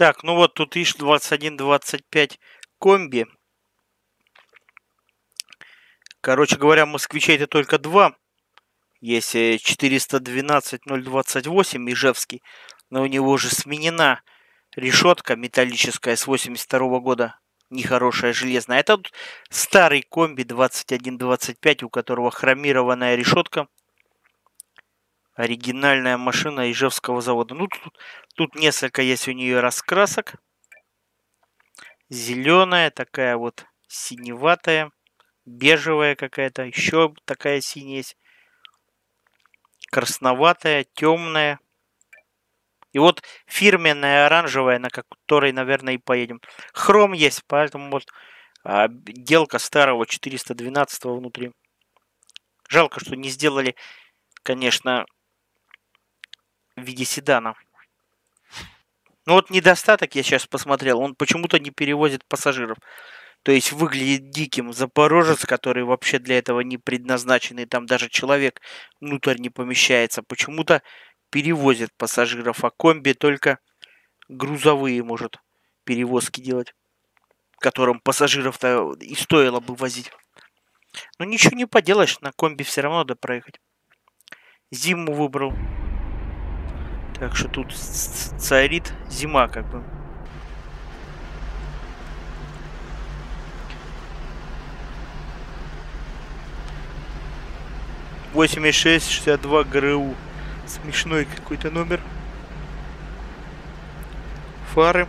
Так, ну вот тут ИШ 2125 комби. Короче говоря, москвичей-то только два. Есть 412-028 Ижевский, но у него же сменена решетка металлическая с 82 года. Нехорошая железная. Это вот старый комби 2125, у которого хромированная решетка. Оригинальная машина Ижевского завода. Ну, тут несколько есть у нее раскрасок. Зеленая, такая вот синеватая, бежевая какая-то, еще такая синяя есть. Красноватая, темная. И вот фирменная оранжевая, на которой, наверное, и поедем. Хром есть, поэтому вот отделка старого 412 внутри. Жалко, что не сделали, конечно, в виде седана. Но вот недостаток, я сейчас посмотрел, он почему-то не перевозит пассажиров. То есть выглядит диким Запорожец, который вообще для этого не предназначенный. Там даже человек внутрь не помещается. Почему-то перевозит пассажиров, а комби только грузовые может перевозки делать. Которым пассажиров-то и стоило бы возить. Но ничего не поделаешь, на комби все равно надо проехать. Зиму выбрал. Так что тут царит зима как бы. «8662 ГРУ». Смешной какой-то номер. Фары.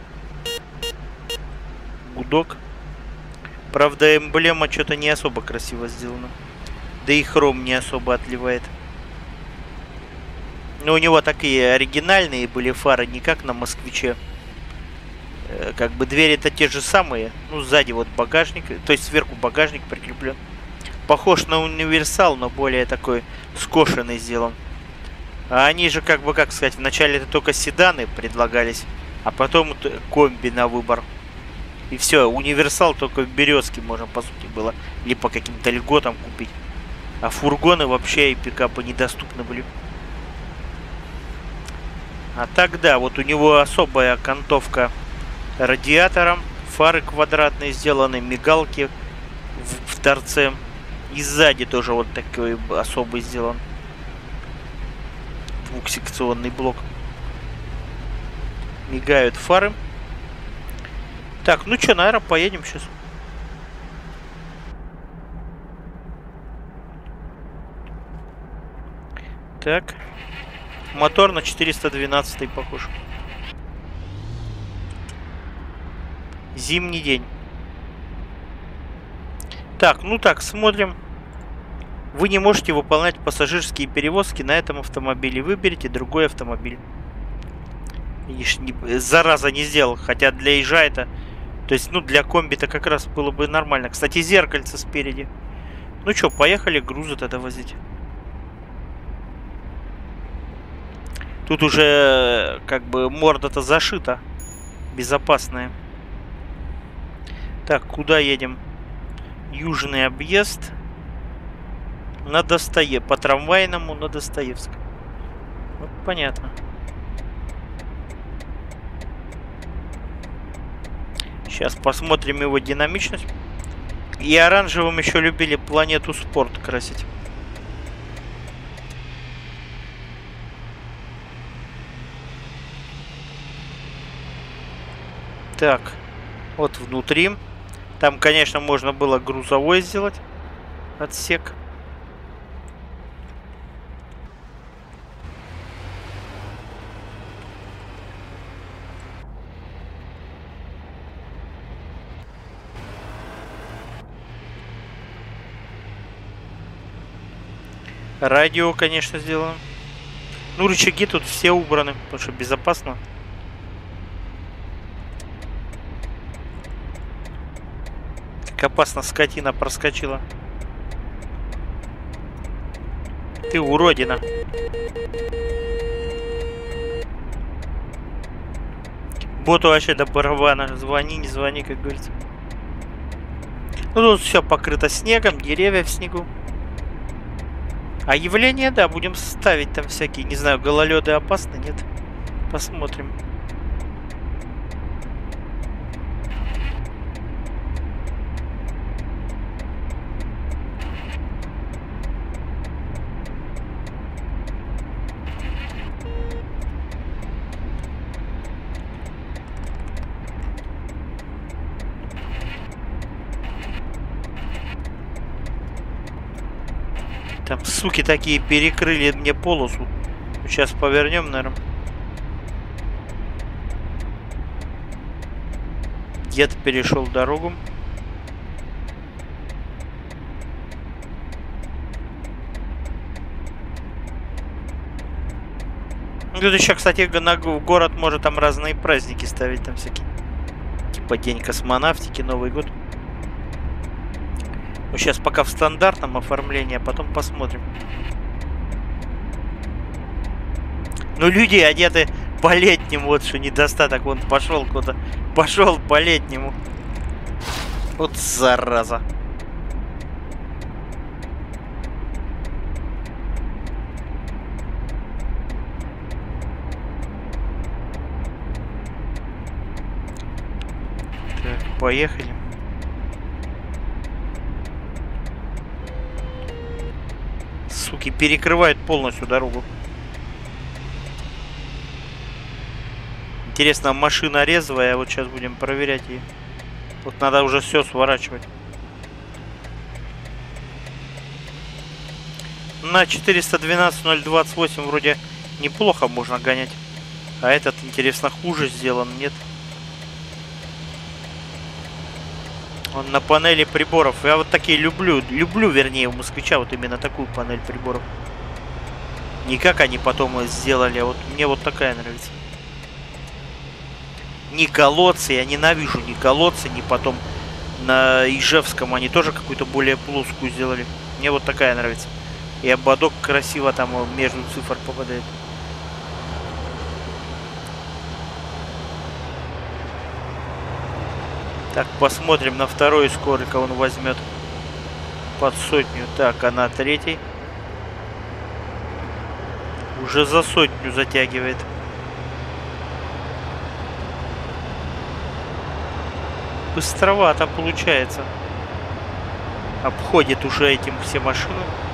Гудок. Правда, эмблема что-то не особо красиво сделана. Да и хром не особо отливает. Но у него такие оригинальные были фары, не как на Москвиче. Как бы двери-то те же самые. Ну, сзади вот багажник. То есть сверху багажник прикреплен. Похож на универсал, но более такой скошенный сделан. А они же, как бы, как сказать, вначале это только седаны предлагались, а потом комби на выбор. И все, универсал только в Березке можно, по сути, было. Или по каким-то льготам купить. А фургоны вообще и пикапы недоступны были. А тогда вот у него особая окантовка радиатором. Фары квадратные сделаны, мигалки в торце. И сзади тоже вот такой особый сделан. Двухсекционный блок. Мигают фары. Так, ну что, наверное, поедем сейчас. Так. Мотор на 412 похож. Зимний день. Так, ну так, смотрим. Вы не можете выполнять пассажирские перевозки на этом автомобиле. Выберите другой автомобиль. Видишь, зараза не сделал. Хотя для ежа это... То есть, ну, для комби-то как раз было бы нормально. Кстати, зеркальце спереди. Ну что, поехали грузы тогда возить. Тут уже как бы морда-то зашита. Безопасная. Так, куда едем? Южный объезд. На по трамвайному на Достоевском. Вот понятно. Сейчас посмотрим его динамичность. И оранжевым еще любили Планету Спорт красить. Так, вот внутри. Там, конечно, можно было грузовой сделать отсек. Радио, конечно, сделано. Ну, рычаги тут все убраны, потому что безопасно. Как опасно скотина проскочила. Ты уродина. Боту вообще до барабана. Звони, не звони, как говорится. Ну, тут все покрыто снегом, деревья в снегу. А явления, да, будем ставить там всякие, не знаю, гололеды опасны, нет? Посмотрим. Там суки такие перекрыли мне полосу. Сейчас повернем, наверное. Дед перешел дорогу. Тут еще, кстати, в город может там разные праздники ставить, там всякие. Типа День космонавтики, Новый год. Ну, сейчас пока в стандартном оформлении, а потом посмотрим. Ну, люди одеты по-летнему, вот что недостаток. Вон пошел куда-то. Пошел по-летнему. Вот зараза. Так, поехали. Суки, перекрывают полностью дорогу. Интересно, машина резвая, вот сейчас будем проверять ее. Вот надо уже все сворачивать. На 412.028 вроде неплохо можно гонять. А этот, интересно, хуже сделан, нет? Он на панели приборов. Я вот такие люблю. Люблю, вернее, у москвича вот именно такую панель приборов. Не как они потом сделали, а вот мне вот такая нравится. Ни колодцы, я ненавижу ни колодцы, ни потом на Ижевском они тоже какую-то более плоскую сделали. Мне вот такая нравится. И ободок красиво там между цифр попадает. Так, посмотрим на второй, сколько он возьмет. Под сотню. Так, а на третий уже за сотню затягивает. Быстровато получается. Обходит уже этим все машины.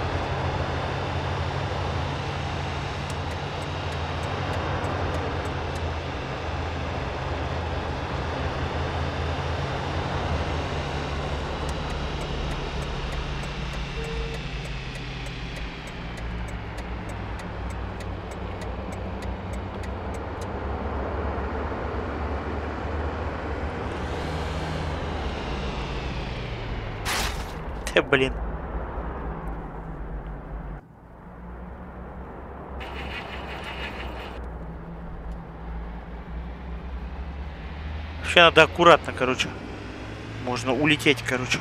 Блин. Вообще надо аккуратно, короче. Можно улететь, короче.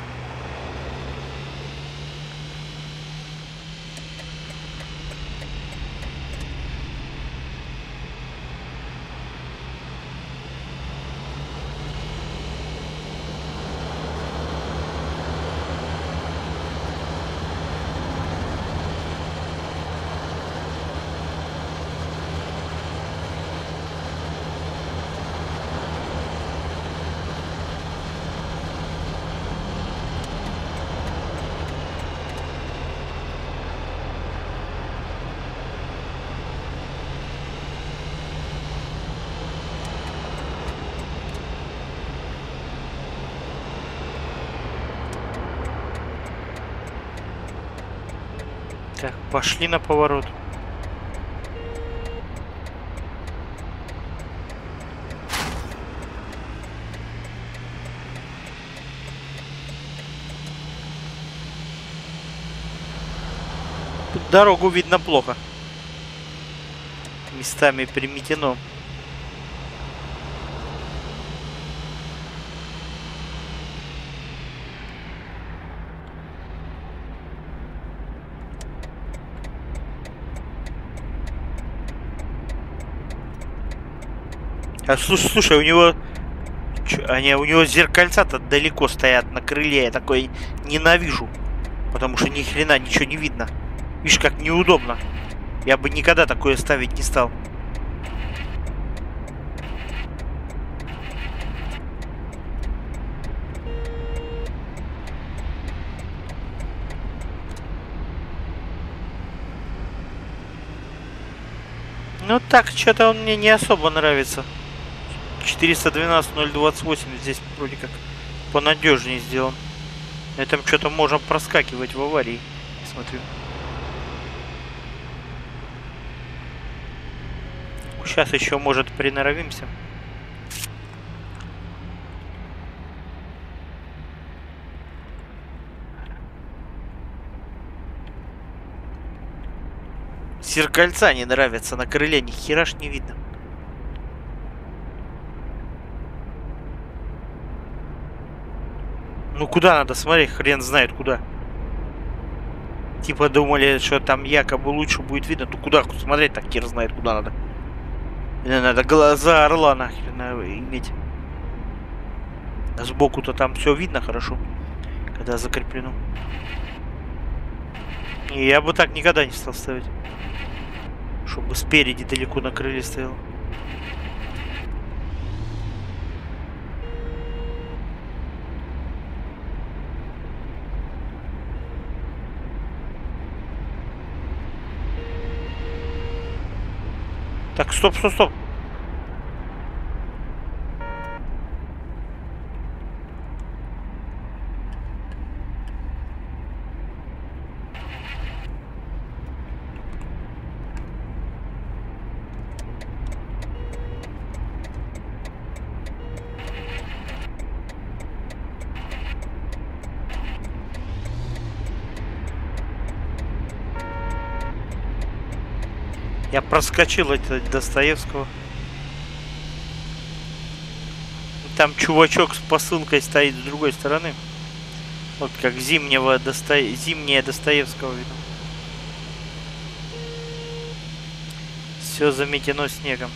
Так, пошли на поворот. Тут дорогу видно плохо. Местами приметено. А слушай, у него у него зеркальца-то далеко стоят на крыле. Я такой ненавижу. Потому что ни хрена ничего не видно. Видишь, как неудобно. Я бы никогда такое ставить не стал. Ну так, что-то он мне не особо нравится. 412.028 здесь вроде как понадежнее сделан. На этом что-то можем проскакивать в аварии. Смотрю. Сейчас еще, может, приноровимся. Зеркальца не нравятся на крыле, ни хера ж не видно. Ну куда надо смотреть, хрен знает куда. Типа думали, что там якобы лучше будет видно. Ну куда смотреть, так хер знает куда надо. Или надо глаза орла нахрен иметь. А сбоку-то там все видно хорошо, когда закреплено. И я бы так никогда не стал ставить. Чтобы спереди далеко на крыле стоял. Так, стоп, стоп, стоп. Я проскочил это Достоевского. Там чувачок с посылкой стоит с другой стороны. Вот как зимнее Достоевского видно. Все заметено снегом.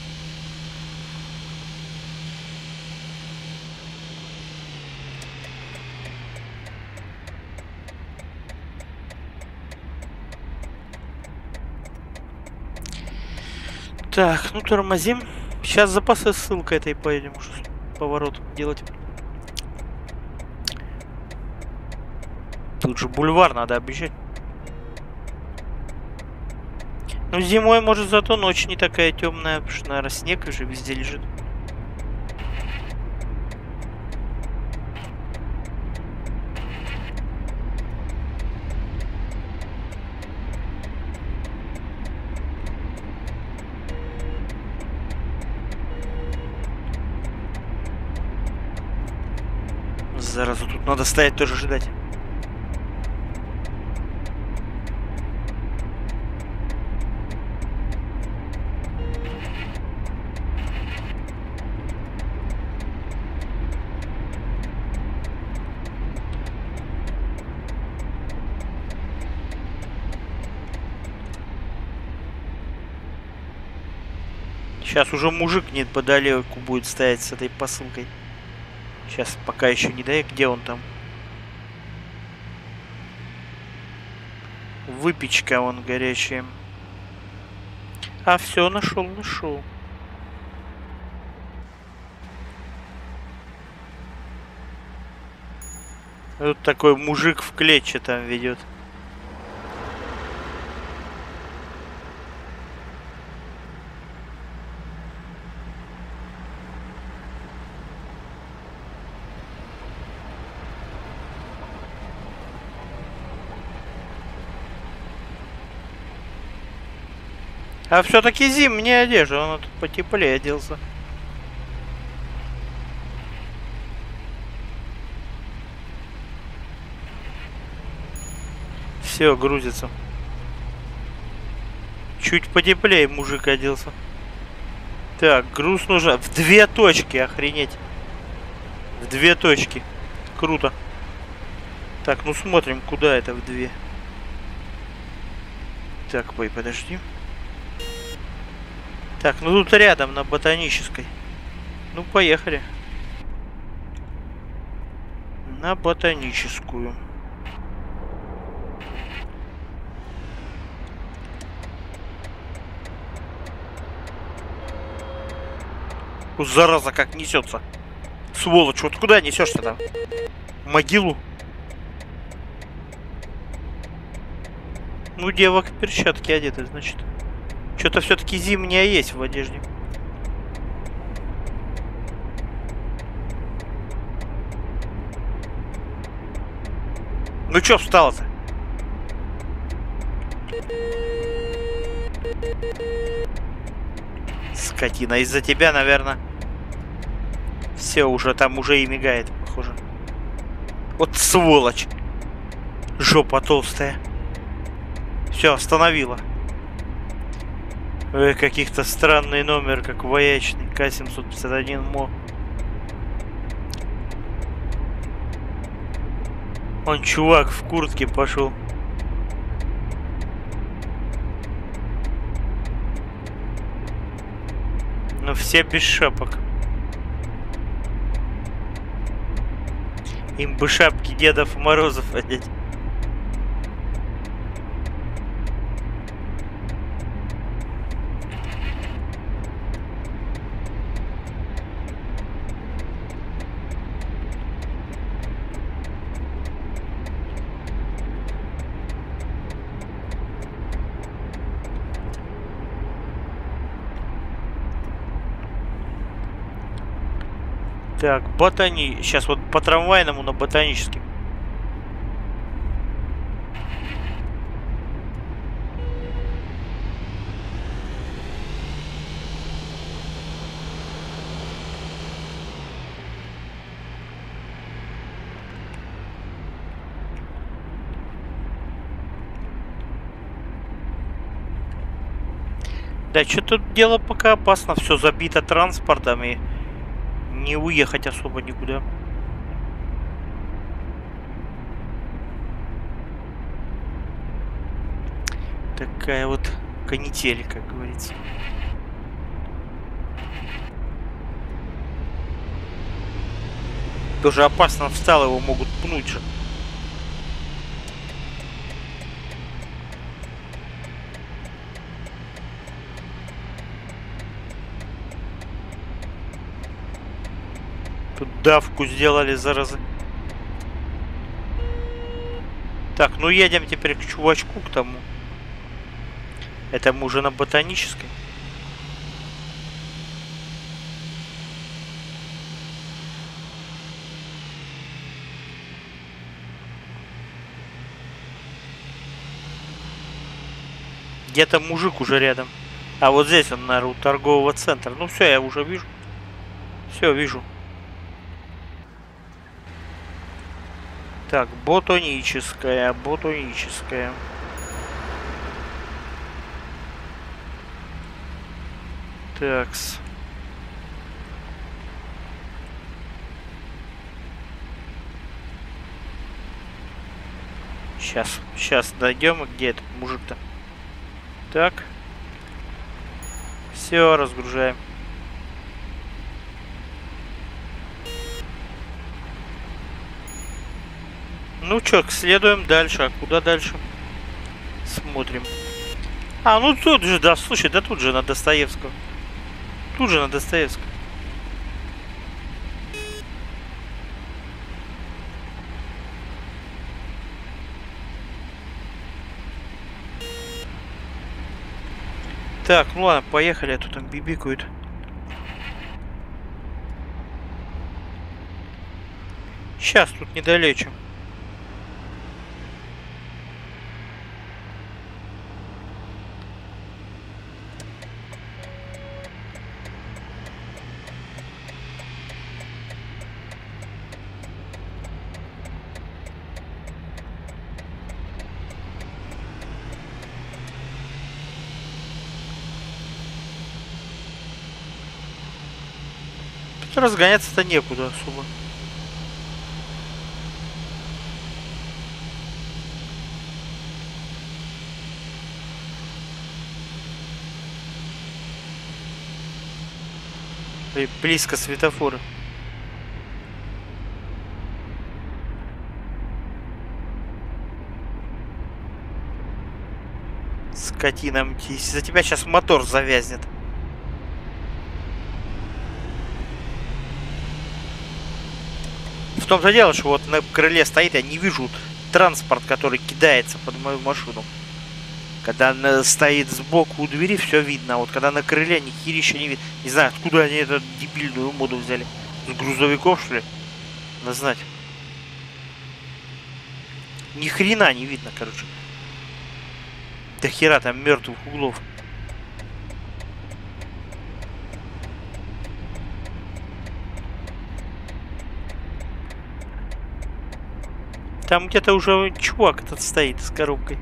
Так, ну тормозим. Сейчас запасы ссылкой этой поедем уже поворот делать. Тут же бульвар надо объезжать. Ну зимой, может, зато ночь не такая темная, потому что, наверное, снег уже везде лежит. Зараза, тут надо стоять тоже ждать. Сейчас уже мужик неподалеку будет стоять с этой посылкой. Сейчас пока еще не дай, где он там? Выпечка вон горячая. А, все, нашел, нашел. Тут такой мужик в клетчатом ведет. А все-таки зимняя одежда, он тут потеплее оделся. Все, грузится. Чуть потеплее мужик оделся. Так, груз нужно в 2 точки, охренеть. В 2 точки. Круто. Так, ну смотрим, куда это в 2. Так, подожди. Так, ну тут рядом, на Ботанической. Ну, поехали. На Ботаническую. О, зараза, как несется. Сволочь, вот куда несешься там? В могилу? Ну, девок в перчатки одеты, значит. Что-то все-таки зимняя есть в одежде. Ну чё встал-то? Скотина. Из-за тебя, наверное, все уже там уже и мигает, похоже. Вот сволочь. Жопа толстая. Все, остановила. Каких-то странный номер, как воячный. К-751 МО. Он чувак в куртке пошел. Но все без шапок. Им бы шапки Дедов Морозов одеть. Так, Сейчас вот по трамвайному на Ботанический. Да, что тут дело пока опасно. Все забито транспортом и не уехать особо никуда. Такая вот канитель, как говорится. Тоже опасно встал, его могут пнуть же. Тут давку сделали, заразы. Так, ну едем теперь к чувачку, к тому. Это мы уже на Ботанической. Где-то мужик уже рядом. А вот здесь он, наверное, у торгового центра. Ну все, я уже вижу. Все, вижу. Так, Ботаническая. Такс. Сейчас дойдем. Где этот мужик-то? Так. Все, разгружаем. Ну чё, следуем дальше. А куда дальше? Смотрим. А, ну тут же, да, слушай, да тут же на Достоевского. Тут же на Достоевского. Так, ну ладно, поехали, а то там бибикают. Сейчас тут недалече. Разгоняться-то некуда особо. И близко светофора. Скотина, за тебя сейчас мотор завязнет. В том-то дело, что вот на крыле стоит, я не вижу транспорт, который кидается под мою машину. Когда она стоит сбоку у двери, все видно. А вот когда на крыле, ни херища не видно. Не знаю, откуда они эту дебильную моду взяли. С грузовиков, что ли? Надо знать. Ни хрена не видно, короче. До хера там мертвых углов. Там где-то уже чувак этот стоит с коробкой.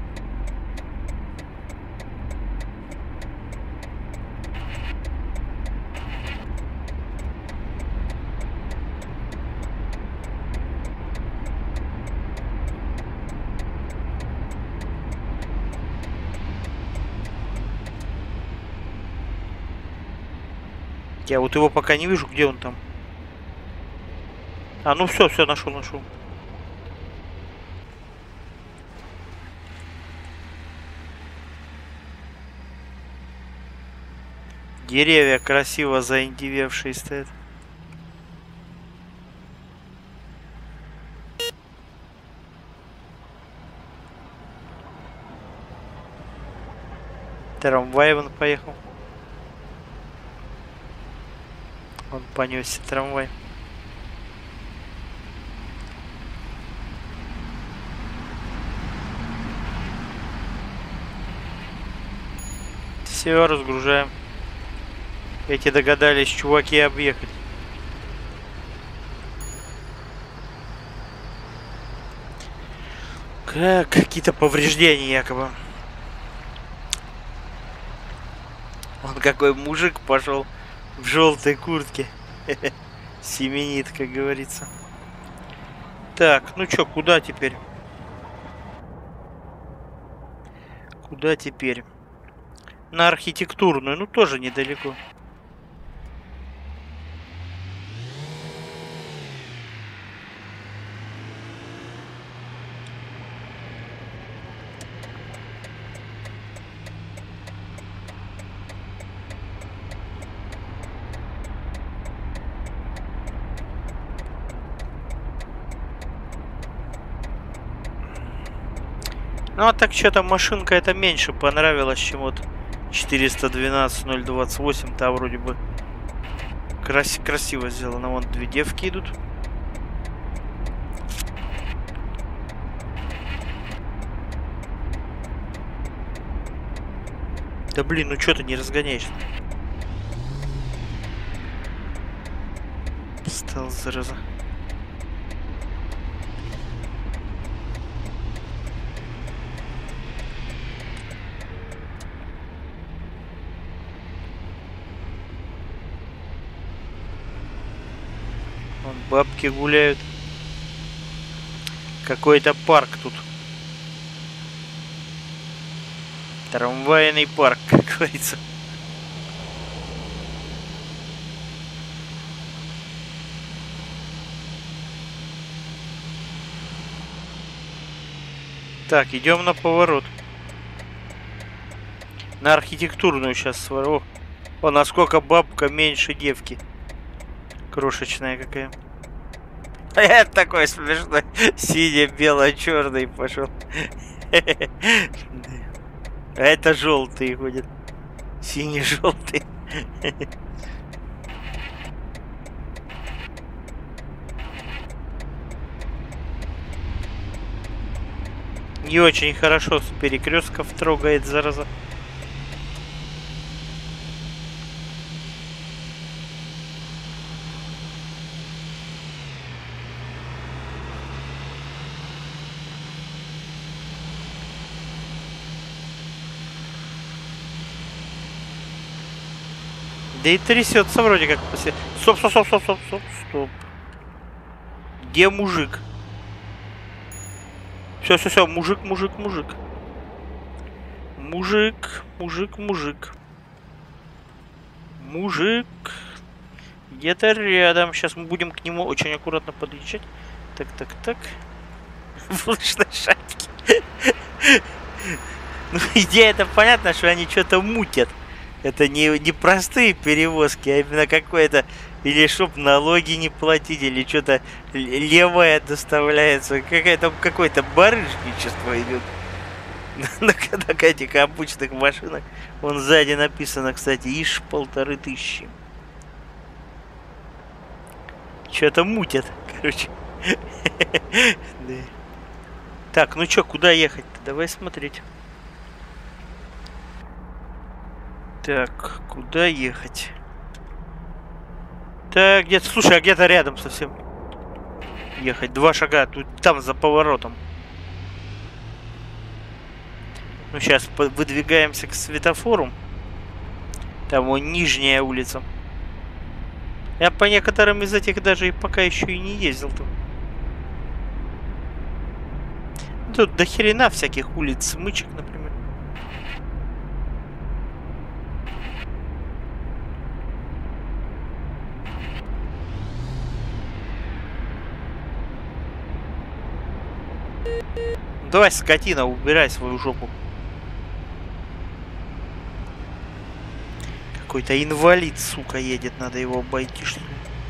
Я вот его пока не вижу, где он там. А, ну все, нашел. Деревья красиво заиндевевшие стоят. Трамвай вон поехал. Он понесся трамвай. Все, разгружаем. Эти догадались чуваки объехать. Какие-то повреждения якобы. Он какой мужик пошел в желтой куртке. Семенит, как говорится. Так, ну чё, куда теперь? Куда теперь? На архитектурную, ну тоже недалеко. Ну а так что-то машинка это меньше понравилась, чем вот 412-028. Там вроде бы красиво сделано. Вон две девки идут. Да блин, ну что ты не разгоняешься? Стал, зараза. Вон бабки гуляют. Какой-то парк тут. Трамвайный парк, как говорится. Так, идем на поворот. На архитектурную сейчас свору. О, насколько бабка меньше девки. Крошечная какая. Это такой смешной. Сине-бело-черный пошел. А это желтый ходит. Синий-желтый. Не очень хорошо с перекрестков трогает, зараза. Да и трясется вроде как после... Стоп. Где мужик? Все, мужик. Мужик. Где-то рядом. Сейчас мы будем к нему очень аккуратно подъезжать. Так. В лыжной шапке. Ну, идея-то понятно, что они что-то мутят. Это не простые перевозки, а именно какое-то... Или чтоб налоги не платить, или что-то левое доставляется. Какое-то барыжничество идет. На этих обычных машинах. Вон сзади написано, кстати, ИШ 1500. Что-то мутят, короче. Так, ну чё, куда ехать-то? Давай смотреть. Так, куда ехать? Так, где-то, слушай, а где-то рядом совсем. ехать. 2 шага, тут там за поворотом. Ну, сейчас выдвигаемся к светофору. Там вон нижняя улица. Я по некоторым из этих даже и пока еще и не ездил там. Тут до хрена всяких улиц, смычек, например. Давай, скотина, убирай свою жопу. Какой-то инвалид, сука, едет, надо его обойти, что ли.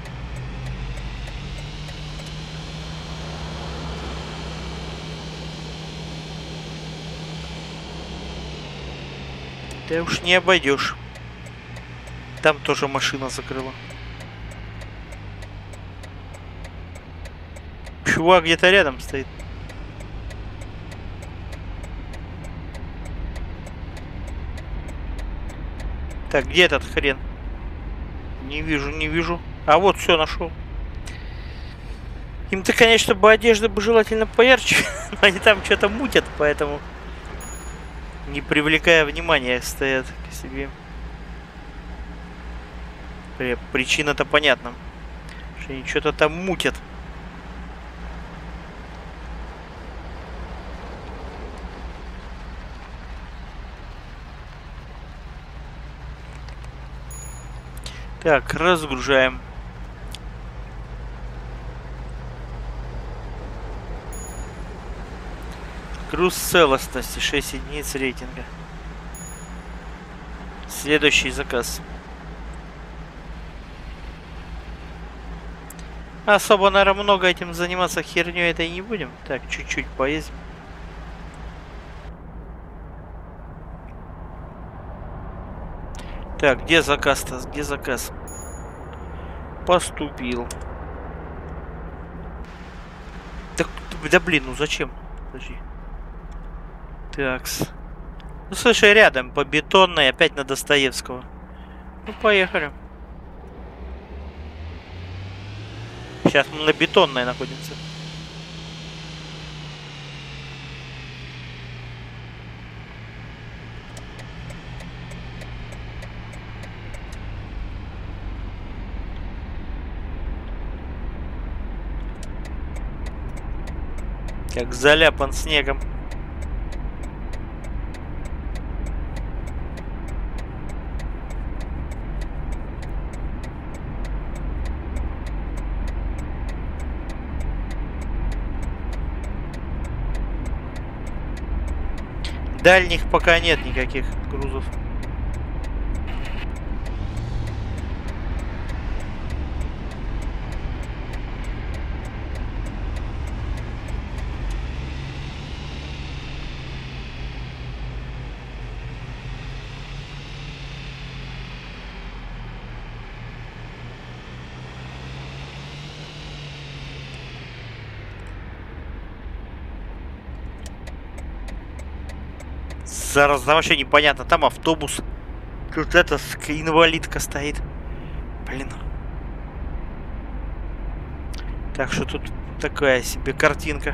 Ты уж не обойдешь. Там тоже машина закрыла. Чувак где-то рядом стоит. Так, где этот хрен? Не вижу, не вижу. А вот, все, нашел. Им-то, конечно, бы одежда бы желательно поярче. Но они там что-то мутят, поэтому... Не привлекая внимания, стоят к себе. Причина-то понятна. Что они что-то там мутят. Так, разгружаем. Груз целостности 6 единиц рейтинга. Следующий заказ. Особо, наверное, много этим заниматься херней это и не будем. Так, чуть-чуть поездим. Так, где заказ-то? Где заказ? Поступил. Так, да блин, ну зачем? Подожди. Такс. Ну слушай, рядом по Бетонной, опять на Достоевского. Ну поехали. Сейчас мы на Бетонной находимся. Как заляпан снегом. Дальних пока нет никаких грузов. Зараз там вообще непонятно. Там автобус. Тут эта инвалидка стоит. Блин. Так что тут такая себе картинка.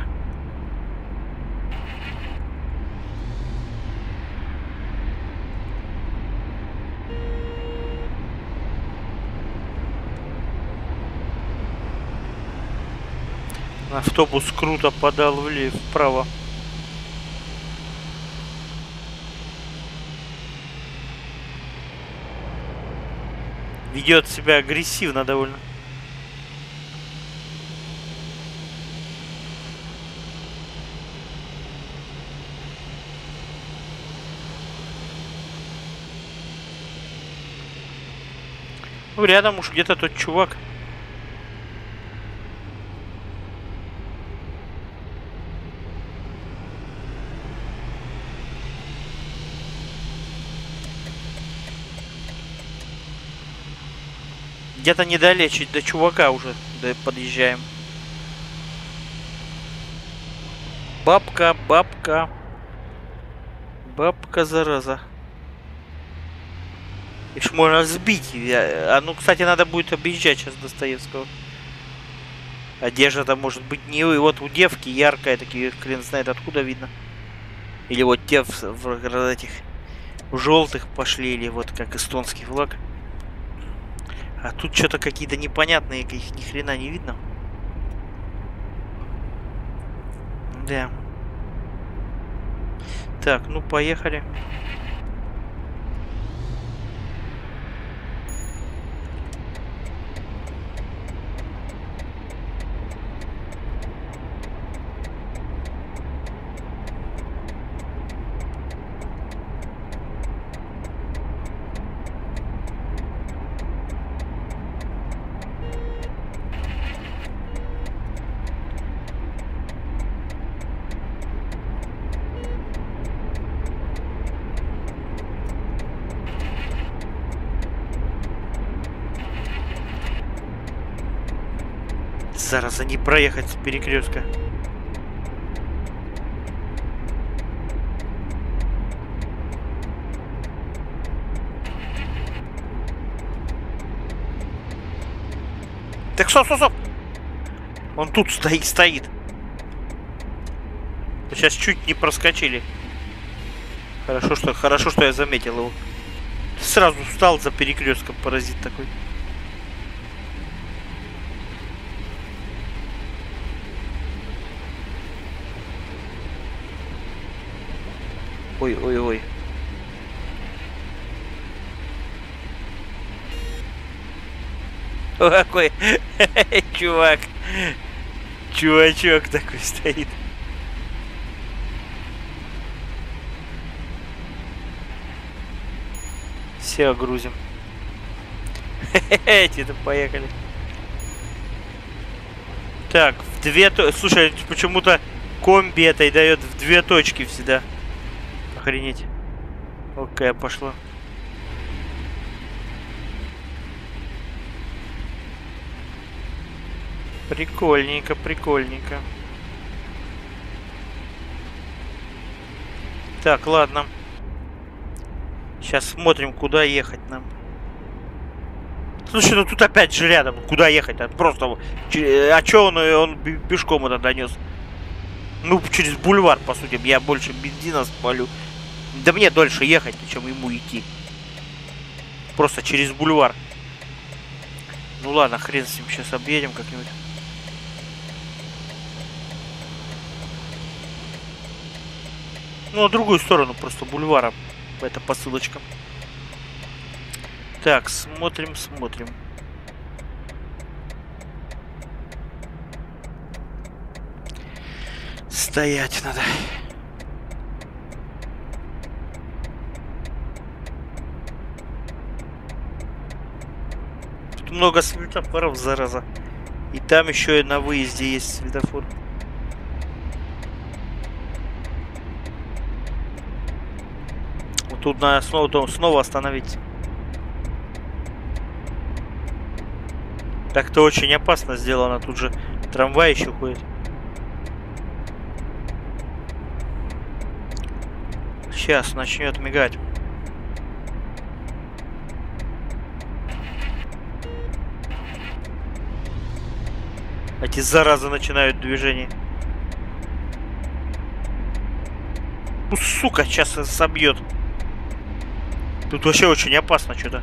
Автобус круто подал вправо. Ведет себя агрессивно довольно. Ну, рядом уж где-то тот чувак. Где-то недалече до чувака уже подъезжаем. Бабка, бабка. Бабка, зараза. Их можно сбить. Ну, кстати, надо будет объезжать сейчас Достоевского. Одежда там может быть не... И вот у девки яркая, такие хрен знает откуда видно. Или вот те в этих в желтых пошли, или вот как эстонский флаг. А тут что-то какие-то непонятные, их ни хрена не видно. Да. Так, ну поехали. Зараза, не проехать с перекрестка. Так, стоп, стоп, стоп! Он тут стоит. Сейчас чуть не проскочили. Хорошо, что я заметил его. Сразу встал за перекрестком, паразит такой. Ой. О, какой чувак. Чувачок такой стоит. Все, грузим. Эти-то поехали. Так, в две... Слушай, почему-то комби этой дает в 2 точки всегда. Охренеть. Окей, пошло. Прикольненько, прикольненько. Так, ладно. Сейчас смотрим, куда ехать нам. Слушай, ну тут опять же рядом. Куда ехать? Просто... А чё он пешком это донес? Ну, через бульвар, по сути. Я больше бензина спалю. Да мне дольше ехать, чем ему идти. Просто через бульвар. Ну ладно, хрен с ним. Сейчас объедем как-нибудь. Ну, на другую сторону просто бульвара. Это посылочка. Так, смотрим. Стоять надо. Тут много светофоров, зараза. И там еще и на выезде есть светофор. Вот тут надо снова остановиться. Так-то очень опасно сделано. Тут же трамвай еще ходит. Сейчас начнет мигать. Эти заразы начинают движение. Ну, сука, сейчас собьет. Тут вообще очень опасно что-то.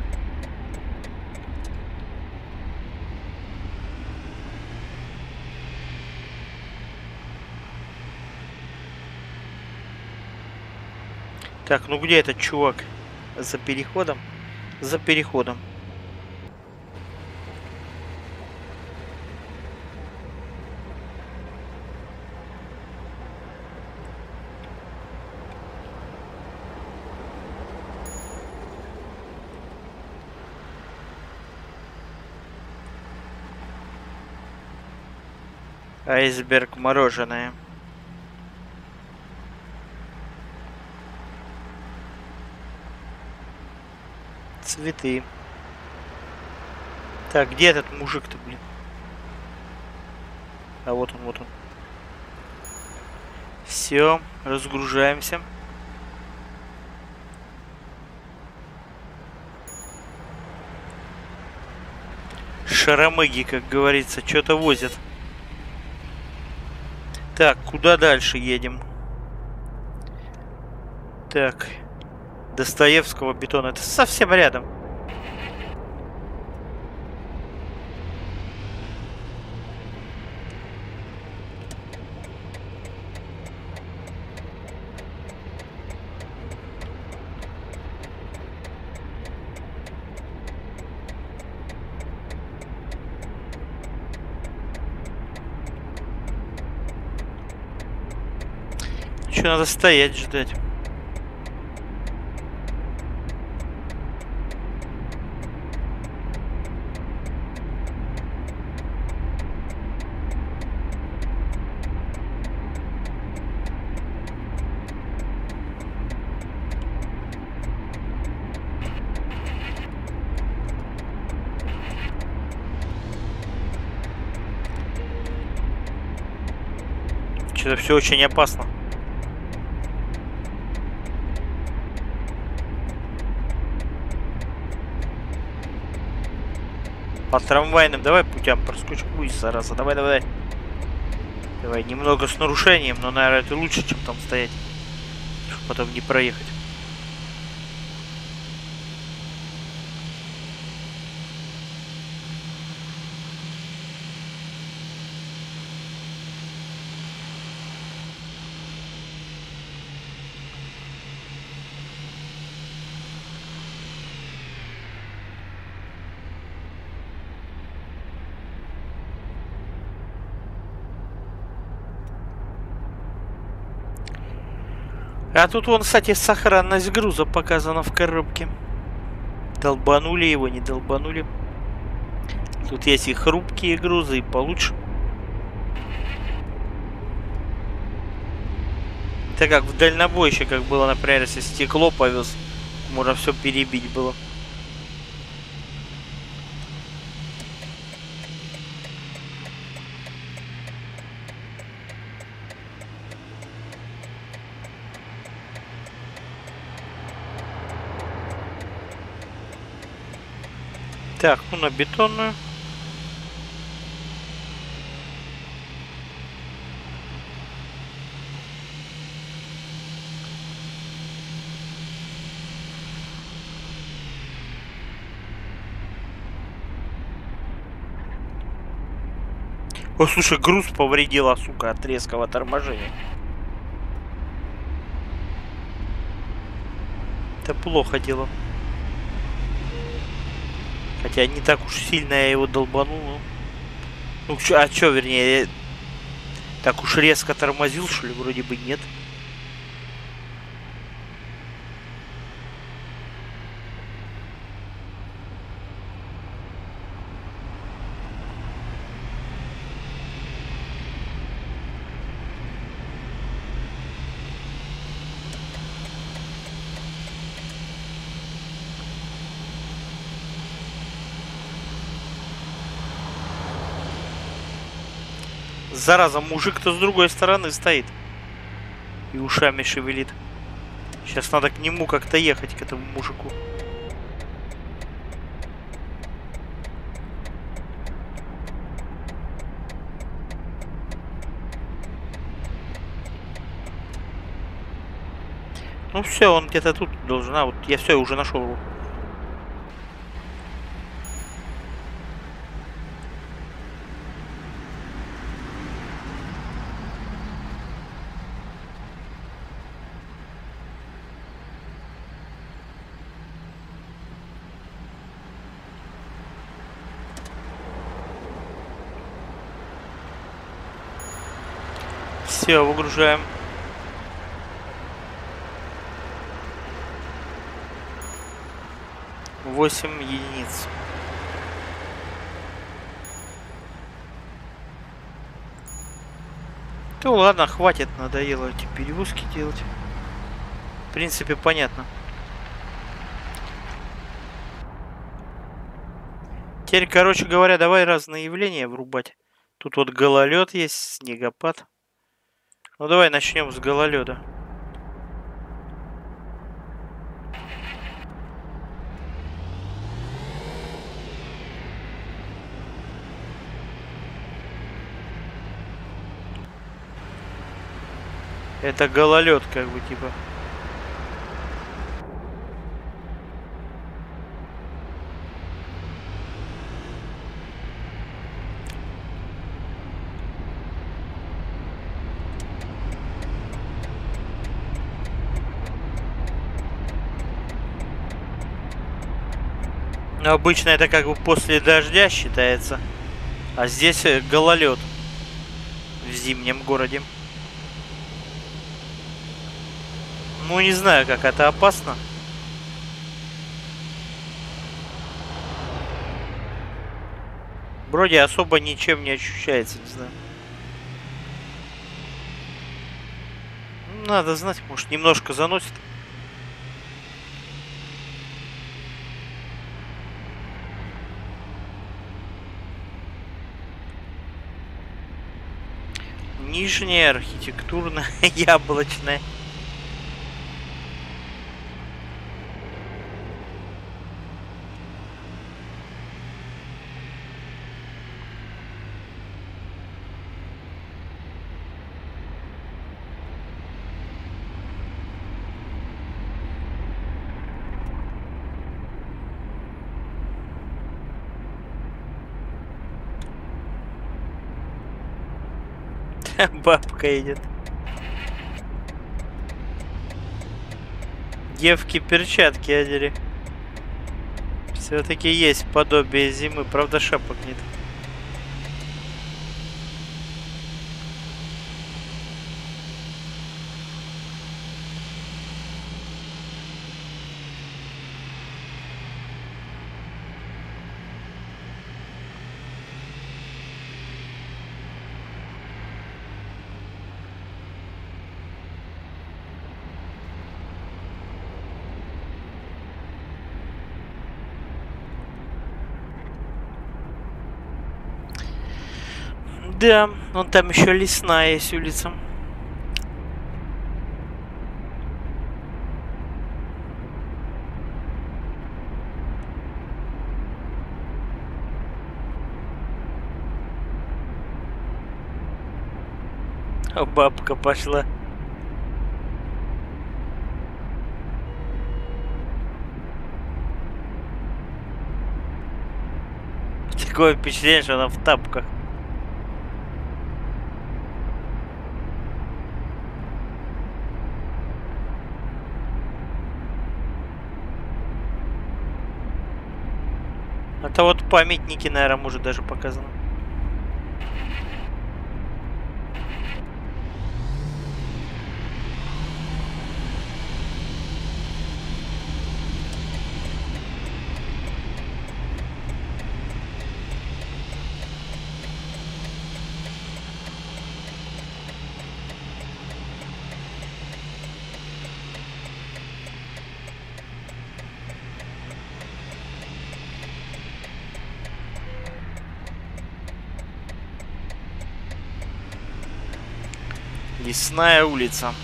Так, ну где этот чувак? За переходом? За переходом. Айсберг мороженое. Цветы. Так, где этот мужик-то, блин? А вот он. Все, разгружаемся. Шаромыги, как говорится, что-то возят. Так, куда дальше едем? Так, Достоевского бетона. Это совсем рядом. Что, надо стоять, ждать. Что-то все очень опасно. По трамвайным давай путям проскочим. Ой, зараза, давай, давай. Давай, немного с нарушением, но, наверное, это лучше, чем там стоять. Чтобы потом не проехать. А тут вон, кстати, сохранность груза показана в коробке. Долбанули его, не долбанули. Тут есть и хрупкие грузы, и получше. Это как в дальнобойщиках было, например, если стекло повез, можно все перебить было. Так, ну на бетонную. О, слушай, груз повредила, сука, от резкого торможения. Это плохо дело. Хотя не так уж сильно я его долбанул. Ну, а чё, вернее, я так уж резко тормозил, что ли? Вроде бы нет. Зараза, мужик-то с другой стороны стоит. И ушами шевелит. Сейчас надо к нему как-то ехать, к этому мужику. Ну все, он где-то тут должен. А, вот я все уже нашел его. Все, выгружаем. Восемь единиц. Ну ладно, хватит, надоело эти перевозки делать. В принципе, понятно. Теперь, короче говоря, давай разные явления врубать. Тут вот гололед есть, снегопад. Ну давай начнем с гололеда. Это гололед, как бы, типа. Но обычно это как бы после дождя считается. А здесь гололед в зимнем городе. Ну, не знаю, как это опасно. Вроде особо ничем не ощущается, не знаю. Надо знать, может, немножко заносит. Нижняя архитектурная яблочная. Бабка идет. Девки перчатки одели. Все-таки есть подобие зимы, правда шапок нет. Да, вон там еще лесная есть улица. А бабка пошла. Такое впечатление, что она в тапках. Это вот памятники, наверное, может даже показано. Лесная улица.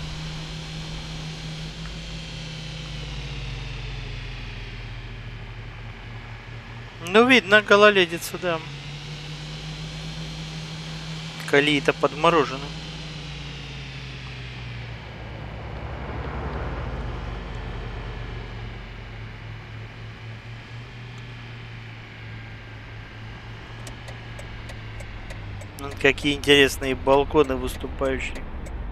Ну, видно, гололедица, да. Колеи-то подморожены. Какие интересные балконы выступающие.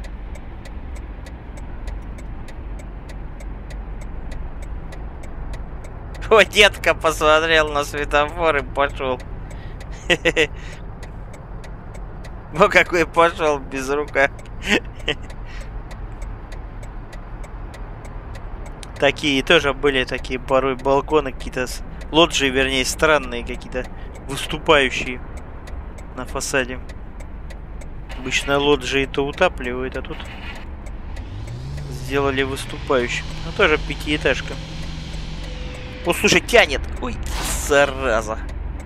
О, детка посмотрел на светофор и пошел. О, какой пошел без рука. Такие тоже были, такие порой балконы какие-то, лоджии, вернее, странные какие-то, выступающие на фасаде. Обычно лоджии-то утапливают, а тут сделали выступающим. Ну, тоже пятиэтажка. О, слушай, тянет. Ой, зараза.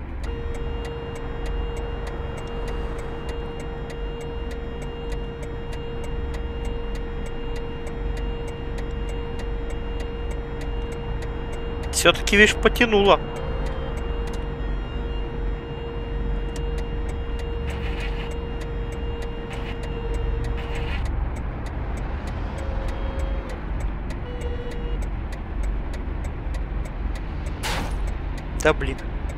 Все-таки, видишь, потянуло. Да блин.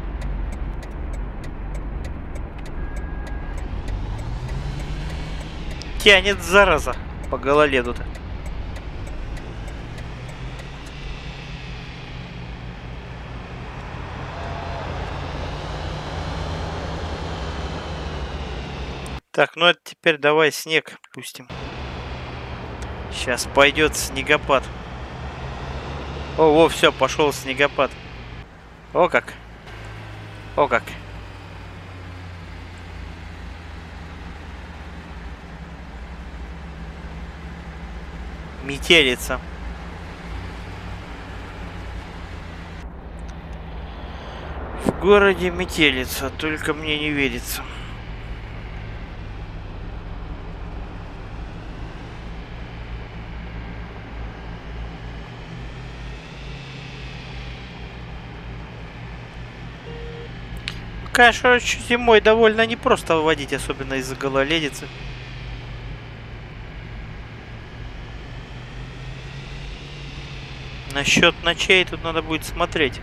Тянет, зараза, по гололеду-то. Так, ну это теперь давай снег пустим. Сейчас пойдет снегопад. О, все, пошел снегопад. О как. О как. Метелица. В городе метелица, только мне не верится. Конечно, зимой довольно непросто водить, особенно из-за гололедицы. Насчет ночей тут надо будет смотреть.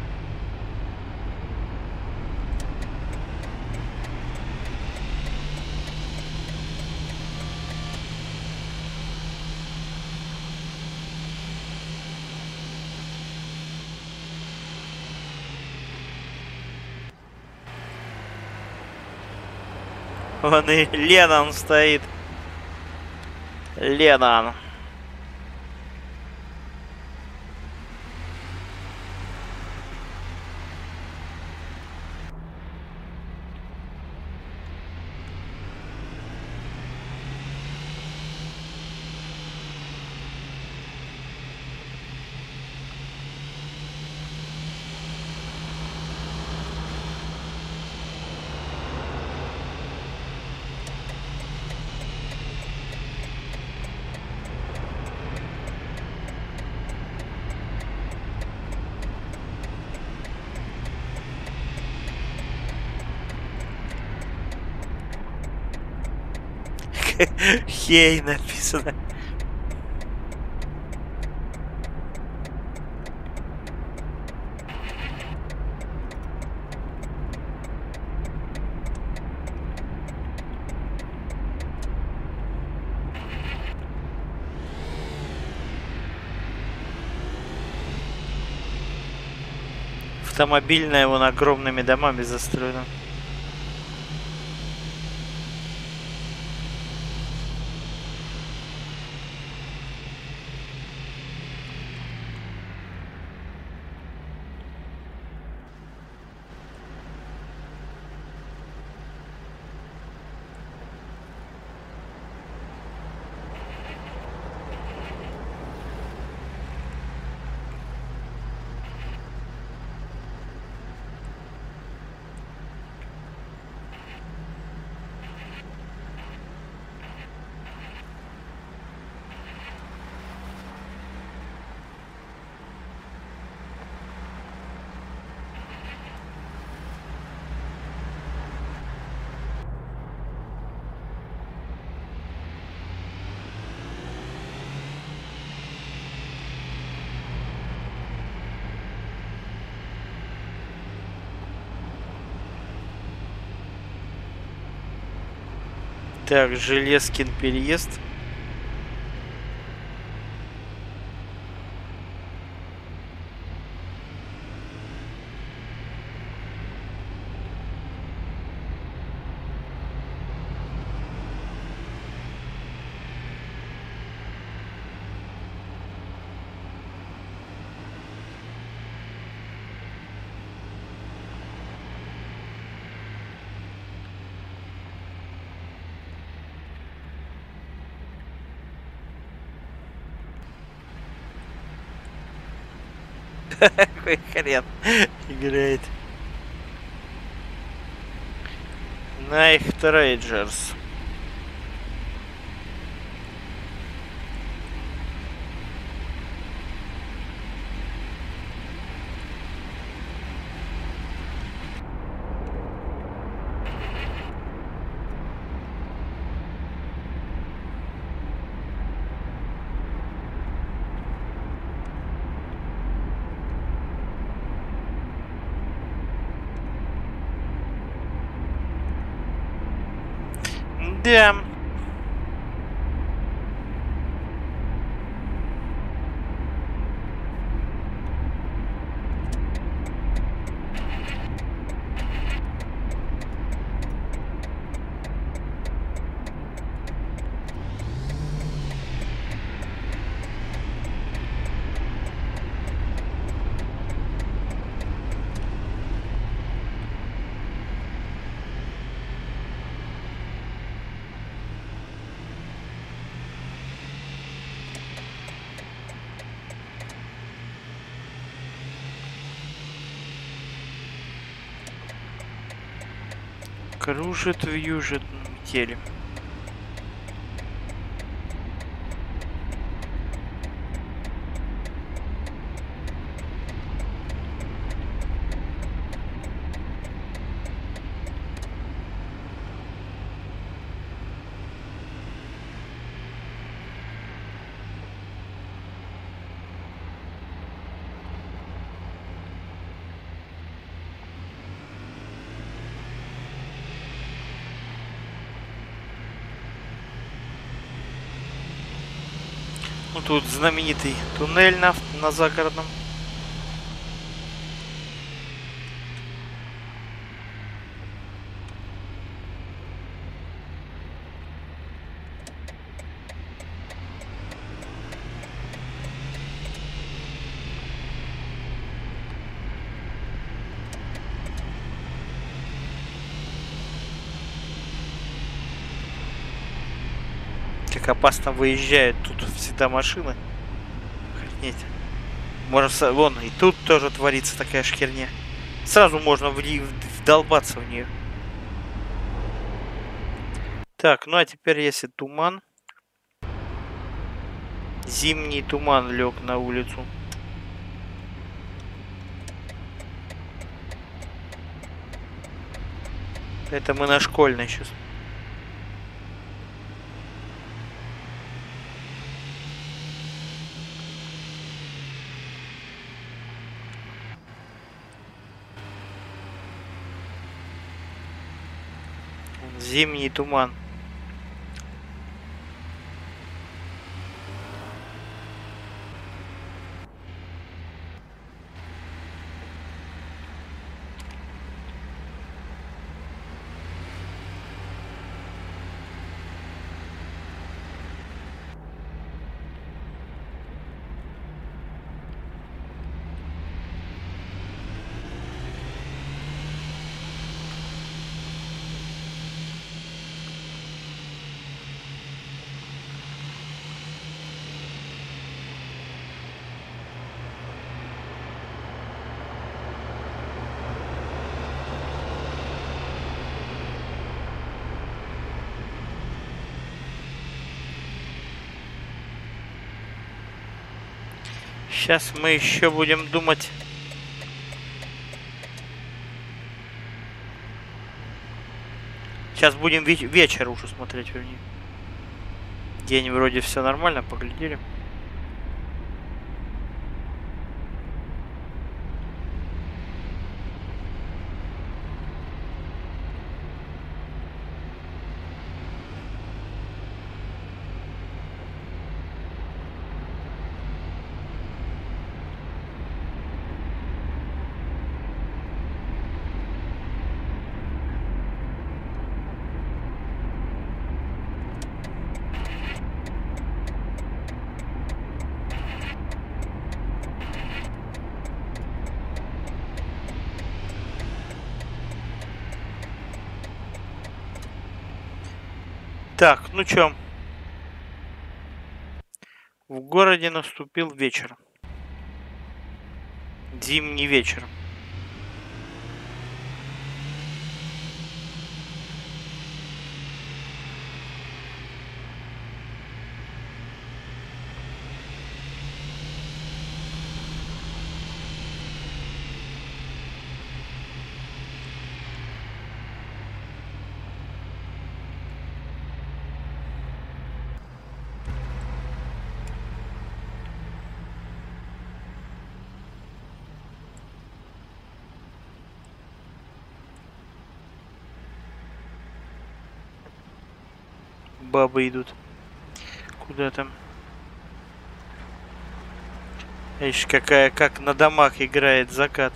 Вон и Леннон стоит. Леннон. Хей написано. Автомобильная вон огромными домами застроена. Так, Железкин переезд. Какой хрен играет. Найх Трейджерс. Да. Кружит, вьюжит метели. Ну, тут знаменитый туннель на загородном. Как опасно выезжают тут всегда машины. Охренеть. Можно, вон, и тут тоже творится такая ж херня. Сразу можно вдолбаться в нее. Так, ну а теперь если туман. Зимний туман лег на улицу. Это мы на Школьной сейчас. Зимний туман. Сейчас мы еще будем думать. Сейчас будем вечер уже смотреть, вернее. День вроде все нормально, поглядели. Так, ну чё? В городе наступил вечер. Зимний вечер. бабы идут. Куда там? Видишь, какая, как на домах играет закат.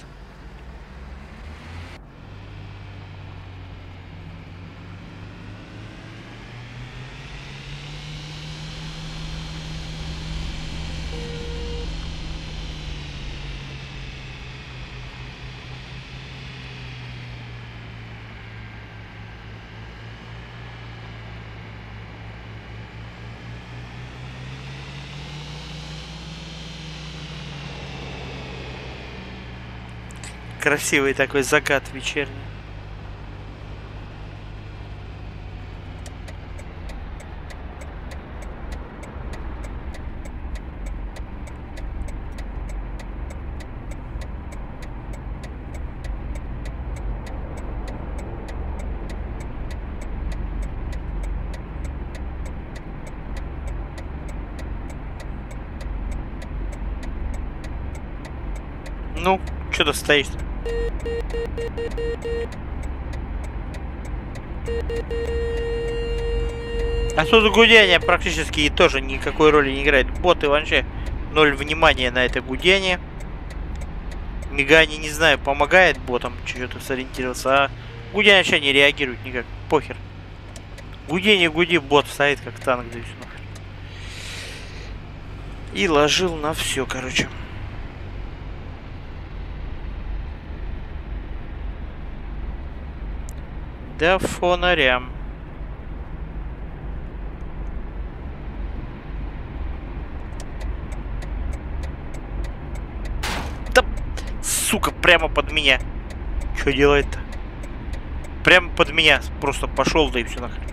Красивый такой закат вечерний. Ну, что ты стоишь-то? А тут гудение практически тоже никакой роли не играет. Боты вообще ноль внимания на это гудение. Мигание, не знаю, помогает ботам что-то сориентироваться, а гудение вообще не реагирует никак. Похер. Гудение, гуди, бот стоит как танк, да и все нахрен. И ложил на все, короче. До фонаря. Да, сука, прямо под меня. Что делает-то? Прямо под меня просто пошел, да и все нахрен.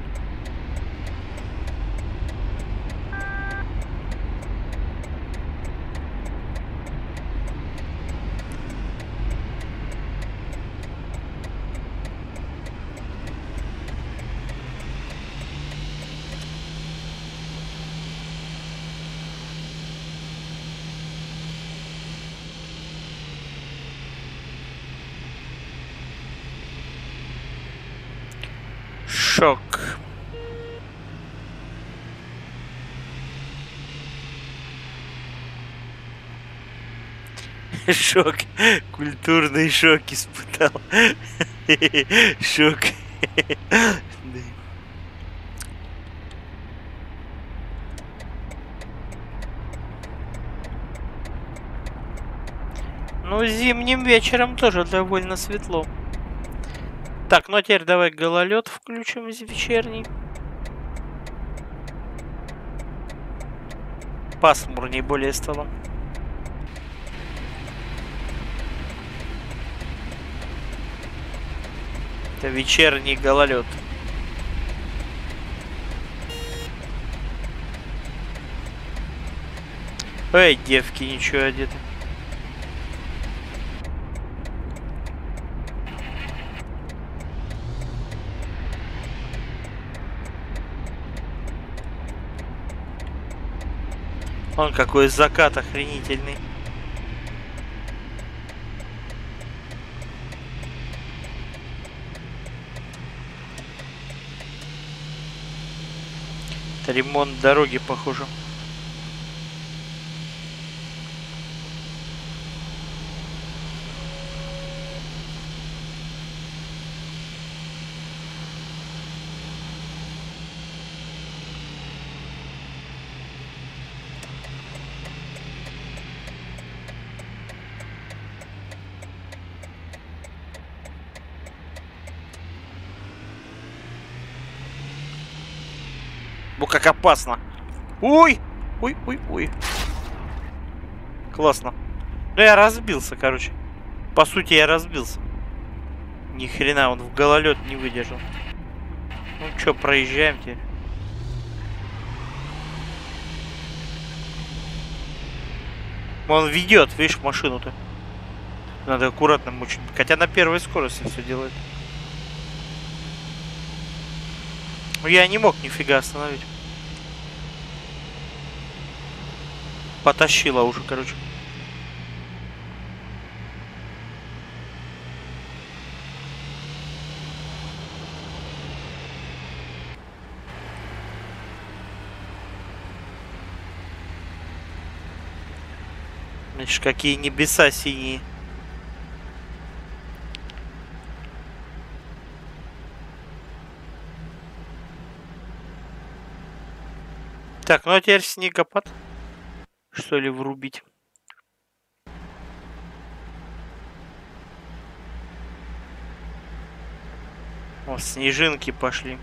Шок. Шок. Культурный шок испытал. Шок. Ну, зимним вечером тоже довольно светло. Так, ну а теперь давай гололед включим вечерний. Пасмурней более стало. Это вечерний гололед. Эй, девки, ничего одеты. Он какой закат охренительный. Это ремонт дороги, похоже. Ну как опасно. Ой! Ой, ой, ой. Классно. Ну я разбился, короче. По сути, я разбился. Ни хрена, он в гололед не выдержал. Ну чё, проезжаем теперь. Он ведет, видишь, машину-то. Надо аккуратно очень. Хотя на первой скорости все делает. Но я не мог нифига остановить. Потащила уже, короче. Видишь, какие небеса синие. Так, ну а теперь снегопад. Что ли врубить? О, снежинки пошли.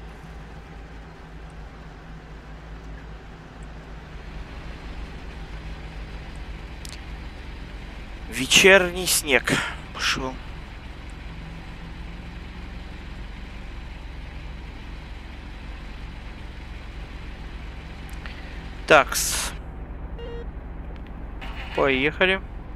Вечерний снег пошел. Такс. Поехали.